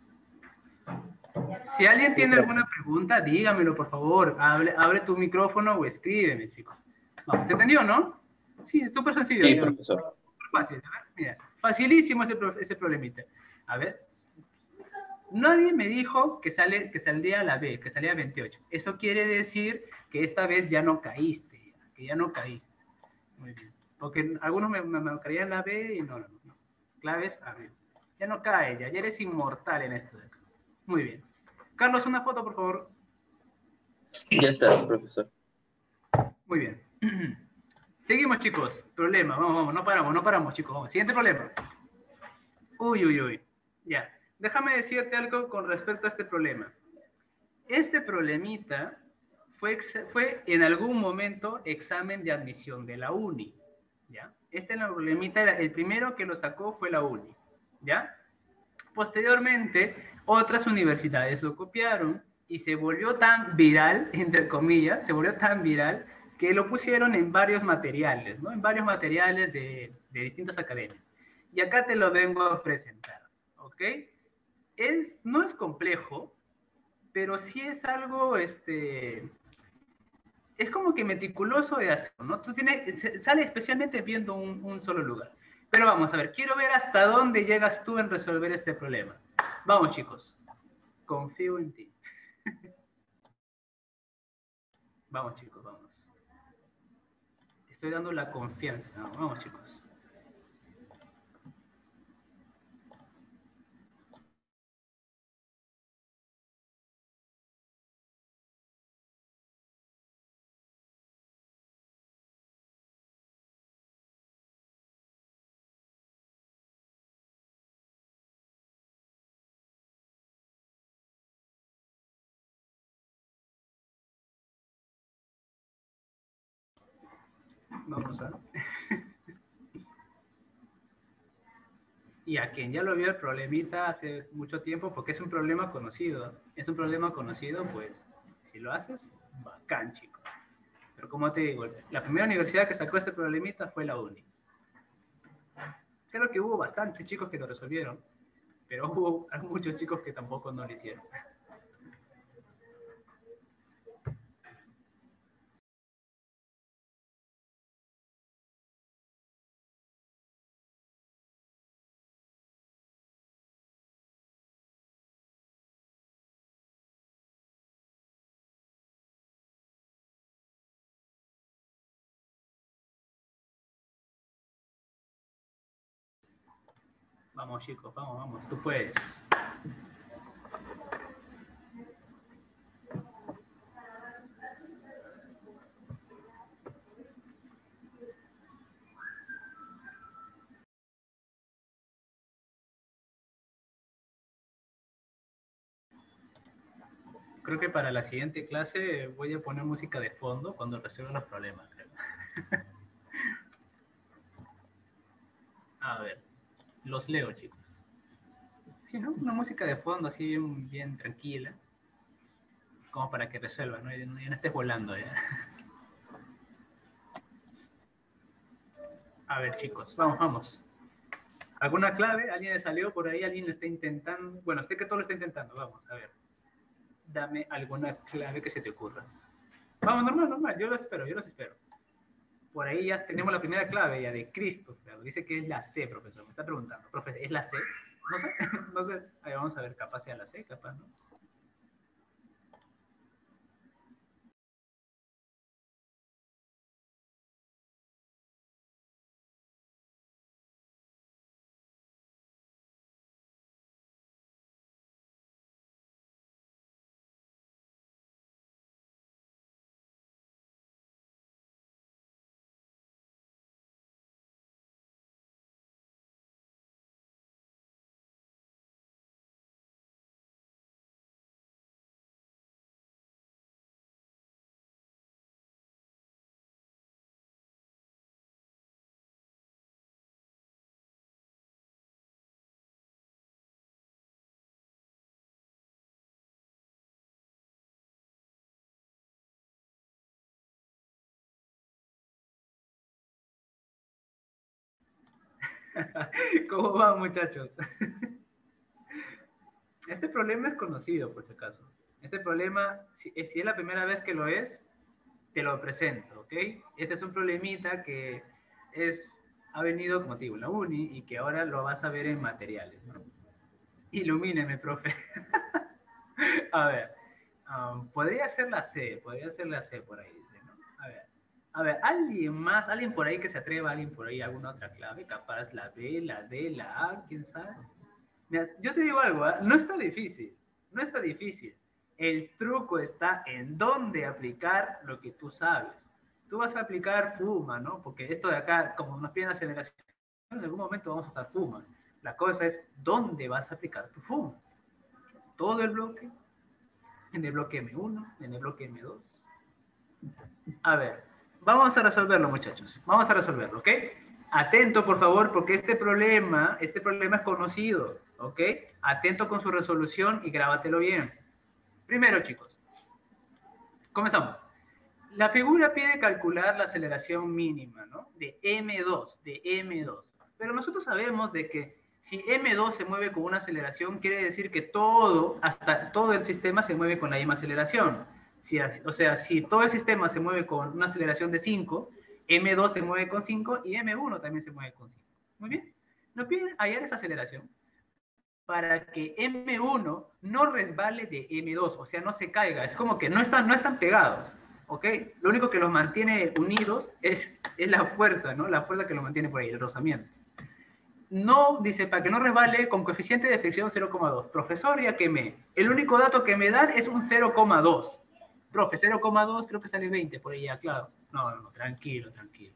Si alguien tiene alguna pregunta, dígamelo, por favor. Abre tu micrófono o escríbeme, chicos. Vamos, ¿se entendió, no? Sí, es súper sencillo. Sí, profesor. Fácil, a ver, mira. Facilísimo ese problemita. A ver. Nadie me dijo que saldría la B, que salía 28. Eso quiere decir que esta vez ya no caíste, que ya no caíste. Muy bien. Porque algunos me creían la B y no. Claves arriba. Ya no caes, ya eres inmortal en esto de acá. Muy bien. Carlos, una foto, por favor. Ya está, profesor. Muy bien. Seguimos, chicos. Problema. Vamos. No paramos, chicos. Vamos. Siguiente problema. Uy. Ya. Déjame decirte algo con respecto a este problema. Este problemita fue en algún momento examen de admisión de la uni. ¿Ya? Este problemita, el primero que lo sacó fue la uni. ¿Ya? Posteriormente, otras universidades lo copiaron y se volvió tan viral, entre comillas, se volvió tan viral que lo pusieron en varios materiales, ¿no? En varios materiales de distintas academias. Y acá te lo vengo a presentar, ¿ok? No es complejo, pero sí es algo, es como que meticuloso de hacerlo, ¿no? Sale especialmente viendo un solo lugar. Pero vamos a ver, quiero ver hasta dónde llegas tú en resolver este problema. Vamos, chicos. Confío en ti. Vamos, chicos, vamos. Estoy dando la confianza. Vamos, chicos. Vamos a ver. Y a quien ya lo vio el problemita hace mucho tiempo, porque es un problema conocido. Es un problema conocido, pues, si lo haces, bacán, chicos. Pero como te digo, la primera universidad que sacó este problemita fue la uni. Creo que hubo bastantes chicos que lo resolvieron, pero hubo muchos chicos que tampoco no lo hicieron. Vamos, chicos, vamos, tú puedes. Creo que para la siguiente clase voy a poner música de fondo cuando resuelva los problemas, creo. A ver, los leo, chicos. Sí, ¿no? Una música de fondo así bien tranquila, como para que resuelvan, ¿no? Y no estés volando ya. A ver, chicos, vamos. ¿Alguna clave? ¿Alguien le salió por ahí? ¿Alguien lo está intentando? Bueno, sé que todo lo está intentando, vamos, a ver. Dame alguna clave que se te ocurra. Vamos, normal, yo los espero. Por ahí ya tenemos la primera clave ya de Cristo, pero dice que es la C, profesor. Me está preguntando, profesor, ¿es la C? No sé, no sé. Ahí vamos a ver, capaz sea la C, capaz, ¿no? ¿Cómo van, muchachos? Este problema es conocido, por si acaso. Este problema, si es la primera vez que lo es, te lo presento, ¿ok? Este es un problemita que ha venido, como te digo, en la uni y que ahora lo vas a ver en materiales, ¿no? Ilumíneme, profe. A ver, podría ser la C por ahí, dice, ¿no? A ver, alguien por ahí que se atreva, alguien por ahí, alguna otra clave, capaz la B, la D, la A, quién sabe. Mira, yo te digo algo, ¿eh? No está difícil, no está difícil. El truco está en dónde aplicar lo que tú sabes. Tú vas a aplicar Puma, ¿no? Porque esto de acá, como nos piden aceleración, en algún momento vamos a usar Puma. La cosa es dónde vas a aplicar tu Puma. Todo el bloque, en el bloque M1, en el bloque M2. A ver, vamos a resolverlo, muchachos. Vamos a resolverlo, ¿ok? Atento, por favor, porque este problema es conocido, ¿ok? Atento con su resolución y grábatelo bien. Primero, chicos, comenzamos. La figura pide calcular la aceleración mínima, ¿no? De M2. Pero nosotros sabemos de que si M2 se mueve con una aceleración, quiere decir que hasta todo el sistema se mueve con la misma aceleración. O sea, si todo el sistema se mueve con una aceleración de 5, M2 se mueve con 5 y M1 también se mueve con 5. Muy bien. Nos piden hallar esa aceleración para que M1 no resbale de M2, o sea, no se caiga. Es como que no están pegados, ¿ok? Lo único que los mantiene unidos es la fuerza, ¿no? La fuerza que los mantiene por ahí, el rozamiento. No, dice, para que no resbale con coeficiente de fricción 0,2. Profesor, ya quemé. El único dato que me dan es un 0,2. Profe, 0,2 creo que sale 20 por ahí ya, claro. No, tranquilo.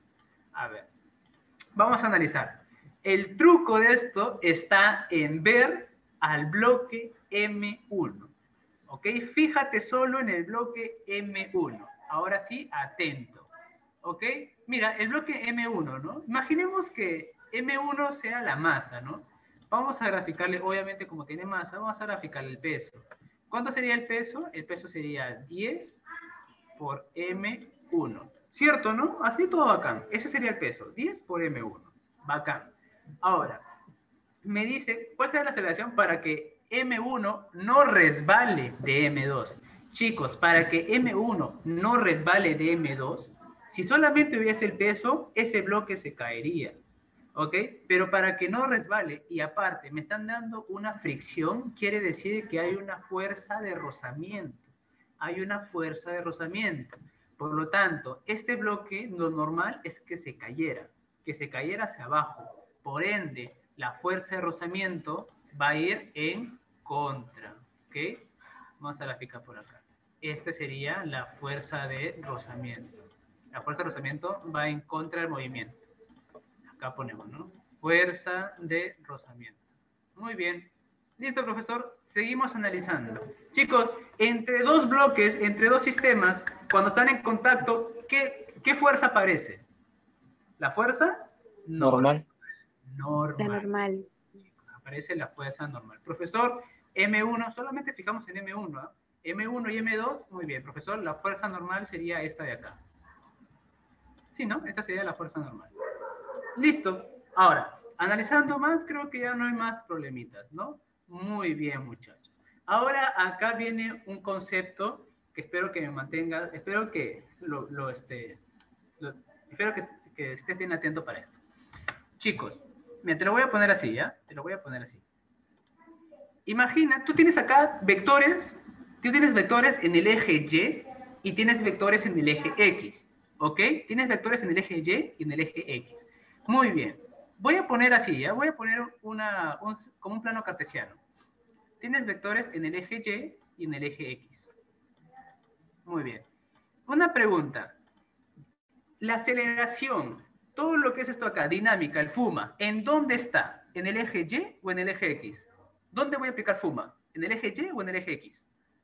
A ver, vamos a analizar. El truco de esto está en ver al bloque M1. ¿Ok? Fíjate solo en el bloque M1. Ahora sí, atento. ¿Ok? Mira, el bloque M1, ¿no? Imaginemos que M1 sea la masa, ¿no? Vamos a graficarle, obviamente como tiene masa, vamos a graficarle el peso. ¿Cuánto sería el peso? El peso sería 10 por M1. ¿Cierto, no? Así todo bacán. Ese sería el peso. 10 por M1. Bacán. Ahora, me dice, ¿cuál será la aceleración para que M1 no resbale de M2? Chicos, para que M1 no resbale de M2, si solamente hubiese el peso, ese bloque se caería. ¿Ok? Pero para que no resbale, y aparte me están dando una fricción, quiere decir que hay una fuerza de rozamiento. Hay una fuerza de rozamiento. Por lo tanto, este bloque, lo normal es que se cayera hacia abajo. Por ende, la fuerza de rozamiento va a ir en contra. ¿Ok? Vamos a graficar por acá. Esta sería la fuerza de rozamiento. La fuerza de rozamiento va en contra del movimiento. Acá ponemos, ¿no? Fuerza de rozamiento. Muy bien. Listo, profesor. Seguimos analizando. Chicos, entre dos bloques, entre dos sistemas, cuando están en contacto, ¿qué fuerza aparece? ¿La fuerza? Normal. La normal. Aparece la fuerza normal. Profesor, M1, solamente fijamos en M1, ¿eh? M1 y M2, muy bien. Profesor, la fuerza normal sería esta de acá. Sí, ¿no? Esta sería la fuerza normal. Listo. Ahora, analizando más, creo que ya no hay más problemitas, ¿no? Muy bien, muchachos. Ahora acá viene un concepto que espero que me mantenga, espero que espero que estés bien atento para esto. Chicos, mira, te lo voy a poner así, ¿ya? Te lo voy a poner así. Imagina, tú tienes acá vectores, tú tienes vectores en el eje Y y tienes vectores en el eje X, ¿ok? Tienes vectores en el eje Y y en el eje X. Muy bien. Voy a poner así, ¿ya? Voy a poner como un plano cartesiano. Tienes vectores en el eje Y y en el eje X. Muy bien. Una pregunta. La aceleración, todo lo que es esto acá, dinámica, el FUMA, ¿en dónde está? ¿En el eje Y o en el eje X? ¿Dónde voy a aplicar FUMA? ¿En el eje Y o en el eje X?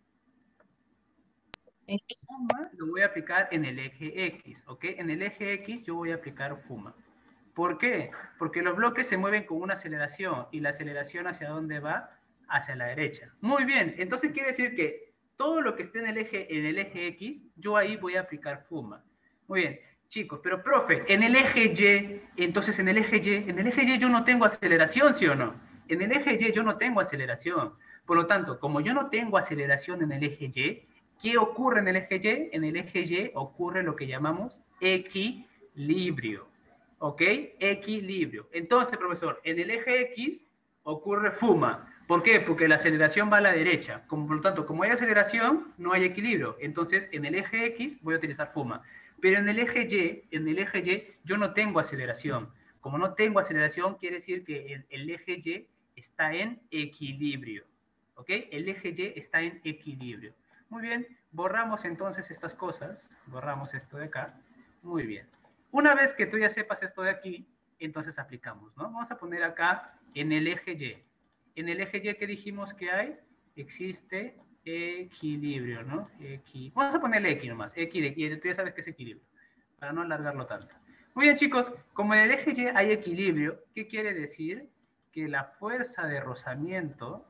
FUMA lo voy a aplicar en el eje X, ¿ok? En el eje X yo voy a aplicar FUMA. ¿Por qué? Porque los bloques se mueven con una aceleración y la aceleración ¿hacia dónde va? Hacia la derecha. Muy bien, entonces quiere decir que todo lo que esté en el eje X, yo ahí voy a aplicar FUMA. Muy bien, chicos, pero profe, en el eje Y, entonces en el eje Y yo no tengo aceleración, ¿sí o no? En el eje Y yo no tengo aceleración. Por lo tanto, como yo no tengo aceleración en el eje Y, ¿qué ocurre en el eje Y? En el eje Y ocurre lo que llamamos equilibrio. ¿Ok? Equilibrio. Entonces, profesor, en el eje X ocurre FUMA. ¿Por qué? Porque la aceleración va a la derecha. Por lo tanto, como hay aceleración, no hay equilibrio. Entonces, en el eje X voy a utilizar fuma. Pero en el eje Y, yo no tengo aceleración. Como no tengo aceleración, quiere decir que el eje Y está en equilibrio. ¿Ok? El eje Y está en equilibrio. Muy bien, borramos entonces estas cosas. Borramos esto de acá. Muy bien. Una vez que tú ya sepas esto de aquí, entonces aplicamos, ¿no? Vamos a poner acá en el eje Y. En el eje Y, ¿qué dijimos que hay? Existe equilibrio, ¿no? Vamos a ponerle X nomás. X y tú ya sabes que es equilibrio, para no alargarlo tanto. Muy bien, chicos. Como en el eje Y hay equilibrio, ¿qué quiere decir? Que la fuerza de rozamiento,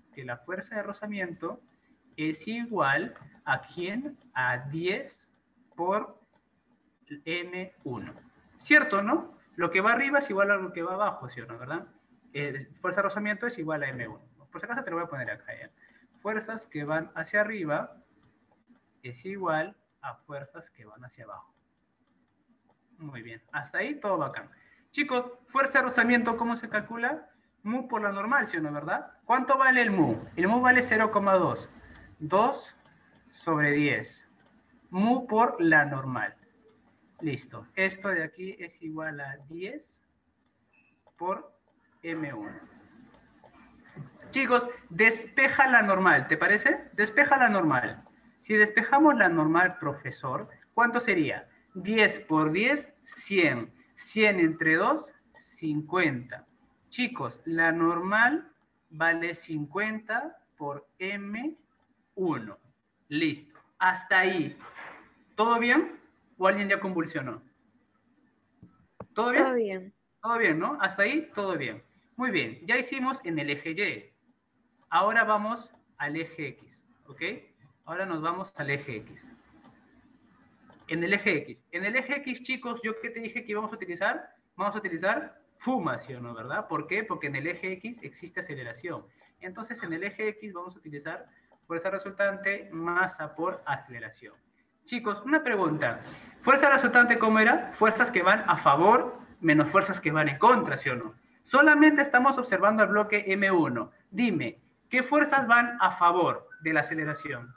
es igual a ¿quién? A 10 por M1. ¿Cierto, no? Lo que va arriba es igual a lo que va abajo, ¿sí o no, verdad? Fuerza de rozamiento es igual a M1. Por si acaso te lo voy a poner acá, ¿ya? Fuerzas que van hacia arriba es igual a fuerzas que van hacia abajo. Muy bien. Hasta ahí todo bacán. Chicos, fuerza de rozamiento, ¿cómo se calcula? Mu por la normal, ¿sí o no, verdad? ¿Cuánto vale el mu? El mu vale 0,2. 2 sobre 10. Mu por la normal. Listo. Esto de aquí es igual a 10 por M1. Chicos, despeja la normal, ¿te parece? Despeja la normal. Si despejamos la normal, profesor, ¿cuánto sería? 10 por 10, 100. 100 entre 2, 50. Chicos, la normal vale 50 por M1. Listo. Hasta ahí. ¿Todo bien? ¿O alguien ya convulsionó? ¿Todo bien? Todo bien. Todo bien, ¿no? Hasta ahí, todo bien. Muy bien, ya hicimos en el eje Y. Ahora vamos al eje X, ¿ok? Ahora nos vamos al eje X. En el eje X. En el eje X, chicos, ¿yo qué te dije que íbamos a utilizar? Vamos a utilizar fuma, ¿sí o no, verdad? ¿Por qué? Porque en el eje X existe aceleración. Entonces, en el eje X vamos a utilizar fuerza resultante masa por aceleración. Chicos, una pregunta. ¿Fuerza resultante cómo era? Fuerzas que van a favor menos fuerzas que van en contra, ¿sí o no? Solamente estamos observando el bloque M1. Dime, ¿qué fuerzas van a favor de la aceleración?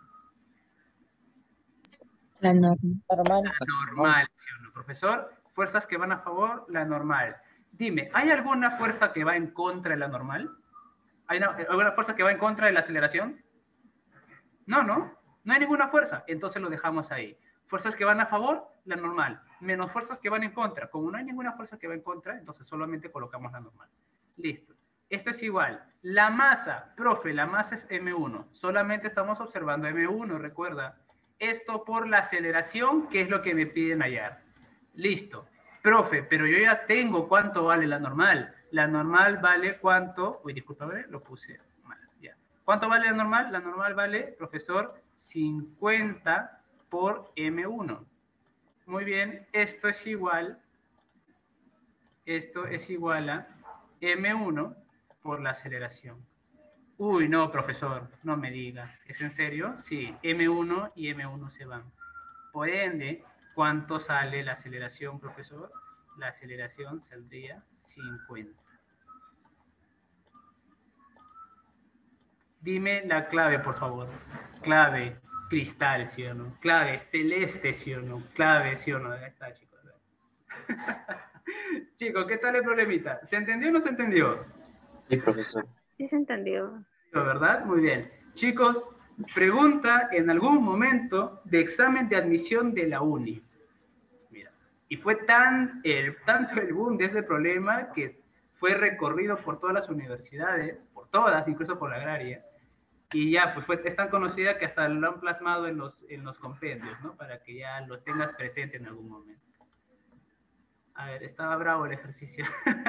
La norma. La normal, ¿sí o no, profesor? Fuerzas que van a favor, la normal. Dime, ¿hay alguna fuerza que va en contra de la normal? ¿Hay alguna fuerza que va en contra de la aceleración? No, ¿no? No hay ninguna fuerza. Entonces lo dejamos ahí. Fuerzas que van a favor, la normal. Menos fuerzas que van en contra. Como no hay ninguna fuerza que va en contra, entonces solamente colocamos la normal. Listo. Esto es igual. La masa, profe, la masa es M1. Solamente estamos observando M1, recuerda. Esto por la aceleración, que es lo que me piden hallar. Listo. Profe, pero yo ya tengo cuánto vale la normal. La normal vale cuánto. Uy, discúlpame, lo puse mal. Ya. ¿Cuánto vale la normal? La normal vale, profesor, 50 por M1. Muy bien, esto es igual a M1 por la aceleración. Uy, no, profesor, no me diga. ¿Es en serio? Sí, M1 y M1 se van. Por ende, ¿cuánto sale la aceleración, profesor? La aceleración saldría 50. Dime la clave, por favor. Clave cristal, ¿sí o no? Clave celeste, ¿sí o no? Clave, ¿sí o no? Ahí está, chicos. Chicos, ¿qué tal el problemita? ¿Se entendió o no se entendió? Sí, profesor. Sí se entendió. ¿Verdad? Muy bien. Chicos, pregunta en algún momento de examen de admisión de la uni. Mira, y fue tanto el boom de ese problema que fue recorrido por todas las universidades, por todas, incluso por la agraria, y ya, pues es tan conocida que hasta lo han plasmado en los compendios, ¿no? Para que ya lo tengas presente en algún momento. A ver, estaba bravo el ejercicio.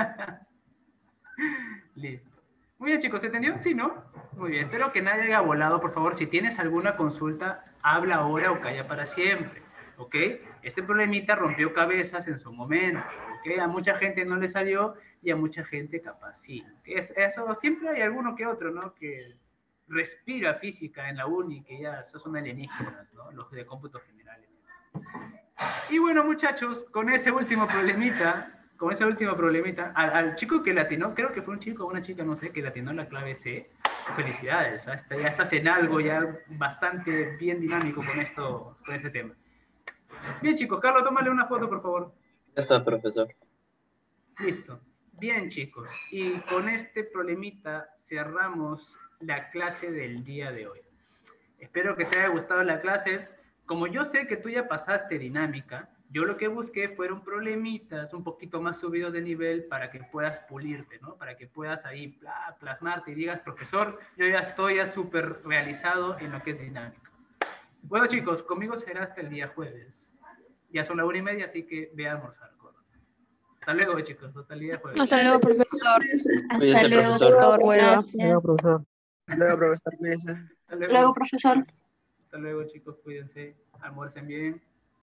Listo. Muy bien, chicos, ¿se entendió? Sí, ¿no? Muy bien, espero que nadie haya volado. Por favor, si tienes alguna consulta, habla ahora o calla para siempre, ¿ok? Este problemita rompió cabezas en su momento, ¿ok? A mucha gente no le salió y a mucha gente capaz sí. Eso siempre hay alguno que otro, ¿no? Que respira física en la uni, que ya esos son alienígenas, ¿no? Los de cómputos generales. Y bueno, muchachos, con ese último problemita, al chico que latinó, creo que fue un chico o una chica, no sé, que latinó la clave C, Felicidades, ya estás en algo ya bastante bien dinámico con este tema. Bien, chicos, Carlos, tómale una foto, por favor. Ya está, profesor. Listo. Bien, chicos, y con este problemita cerramos la clase del día de hoy. Espero que te haya gustado la clase. Como yo sé que tú ya pasaste dinámica, yo lo que busqué fueron problemitas un poquito más subidos de nivel para que puedas pulirte, ¿no? Para que puedas ahí plasmarte y digas, profesor, yo ya estoy ya súper realizado en lo que es dinámica. Bueno, chicos, conmigo será hasta el día jueves. Ya son las 1:30, así que ve a almorzar. Hasta luego, chicos. Hasta el día jueves. Hasta luego, profesor. Cuídese, Hasta luego, profesor. Doctor, vuelva. gracias. profesor. Luego, profesor, cuídese. Hasta Hasta luego, profesor. Hasta luego, chicos. Cuídense. Almuercen bien.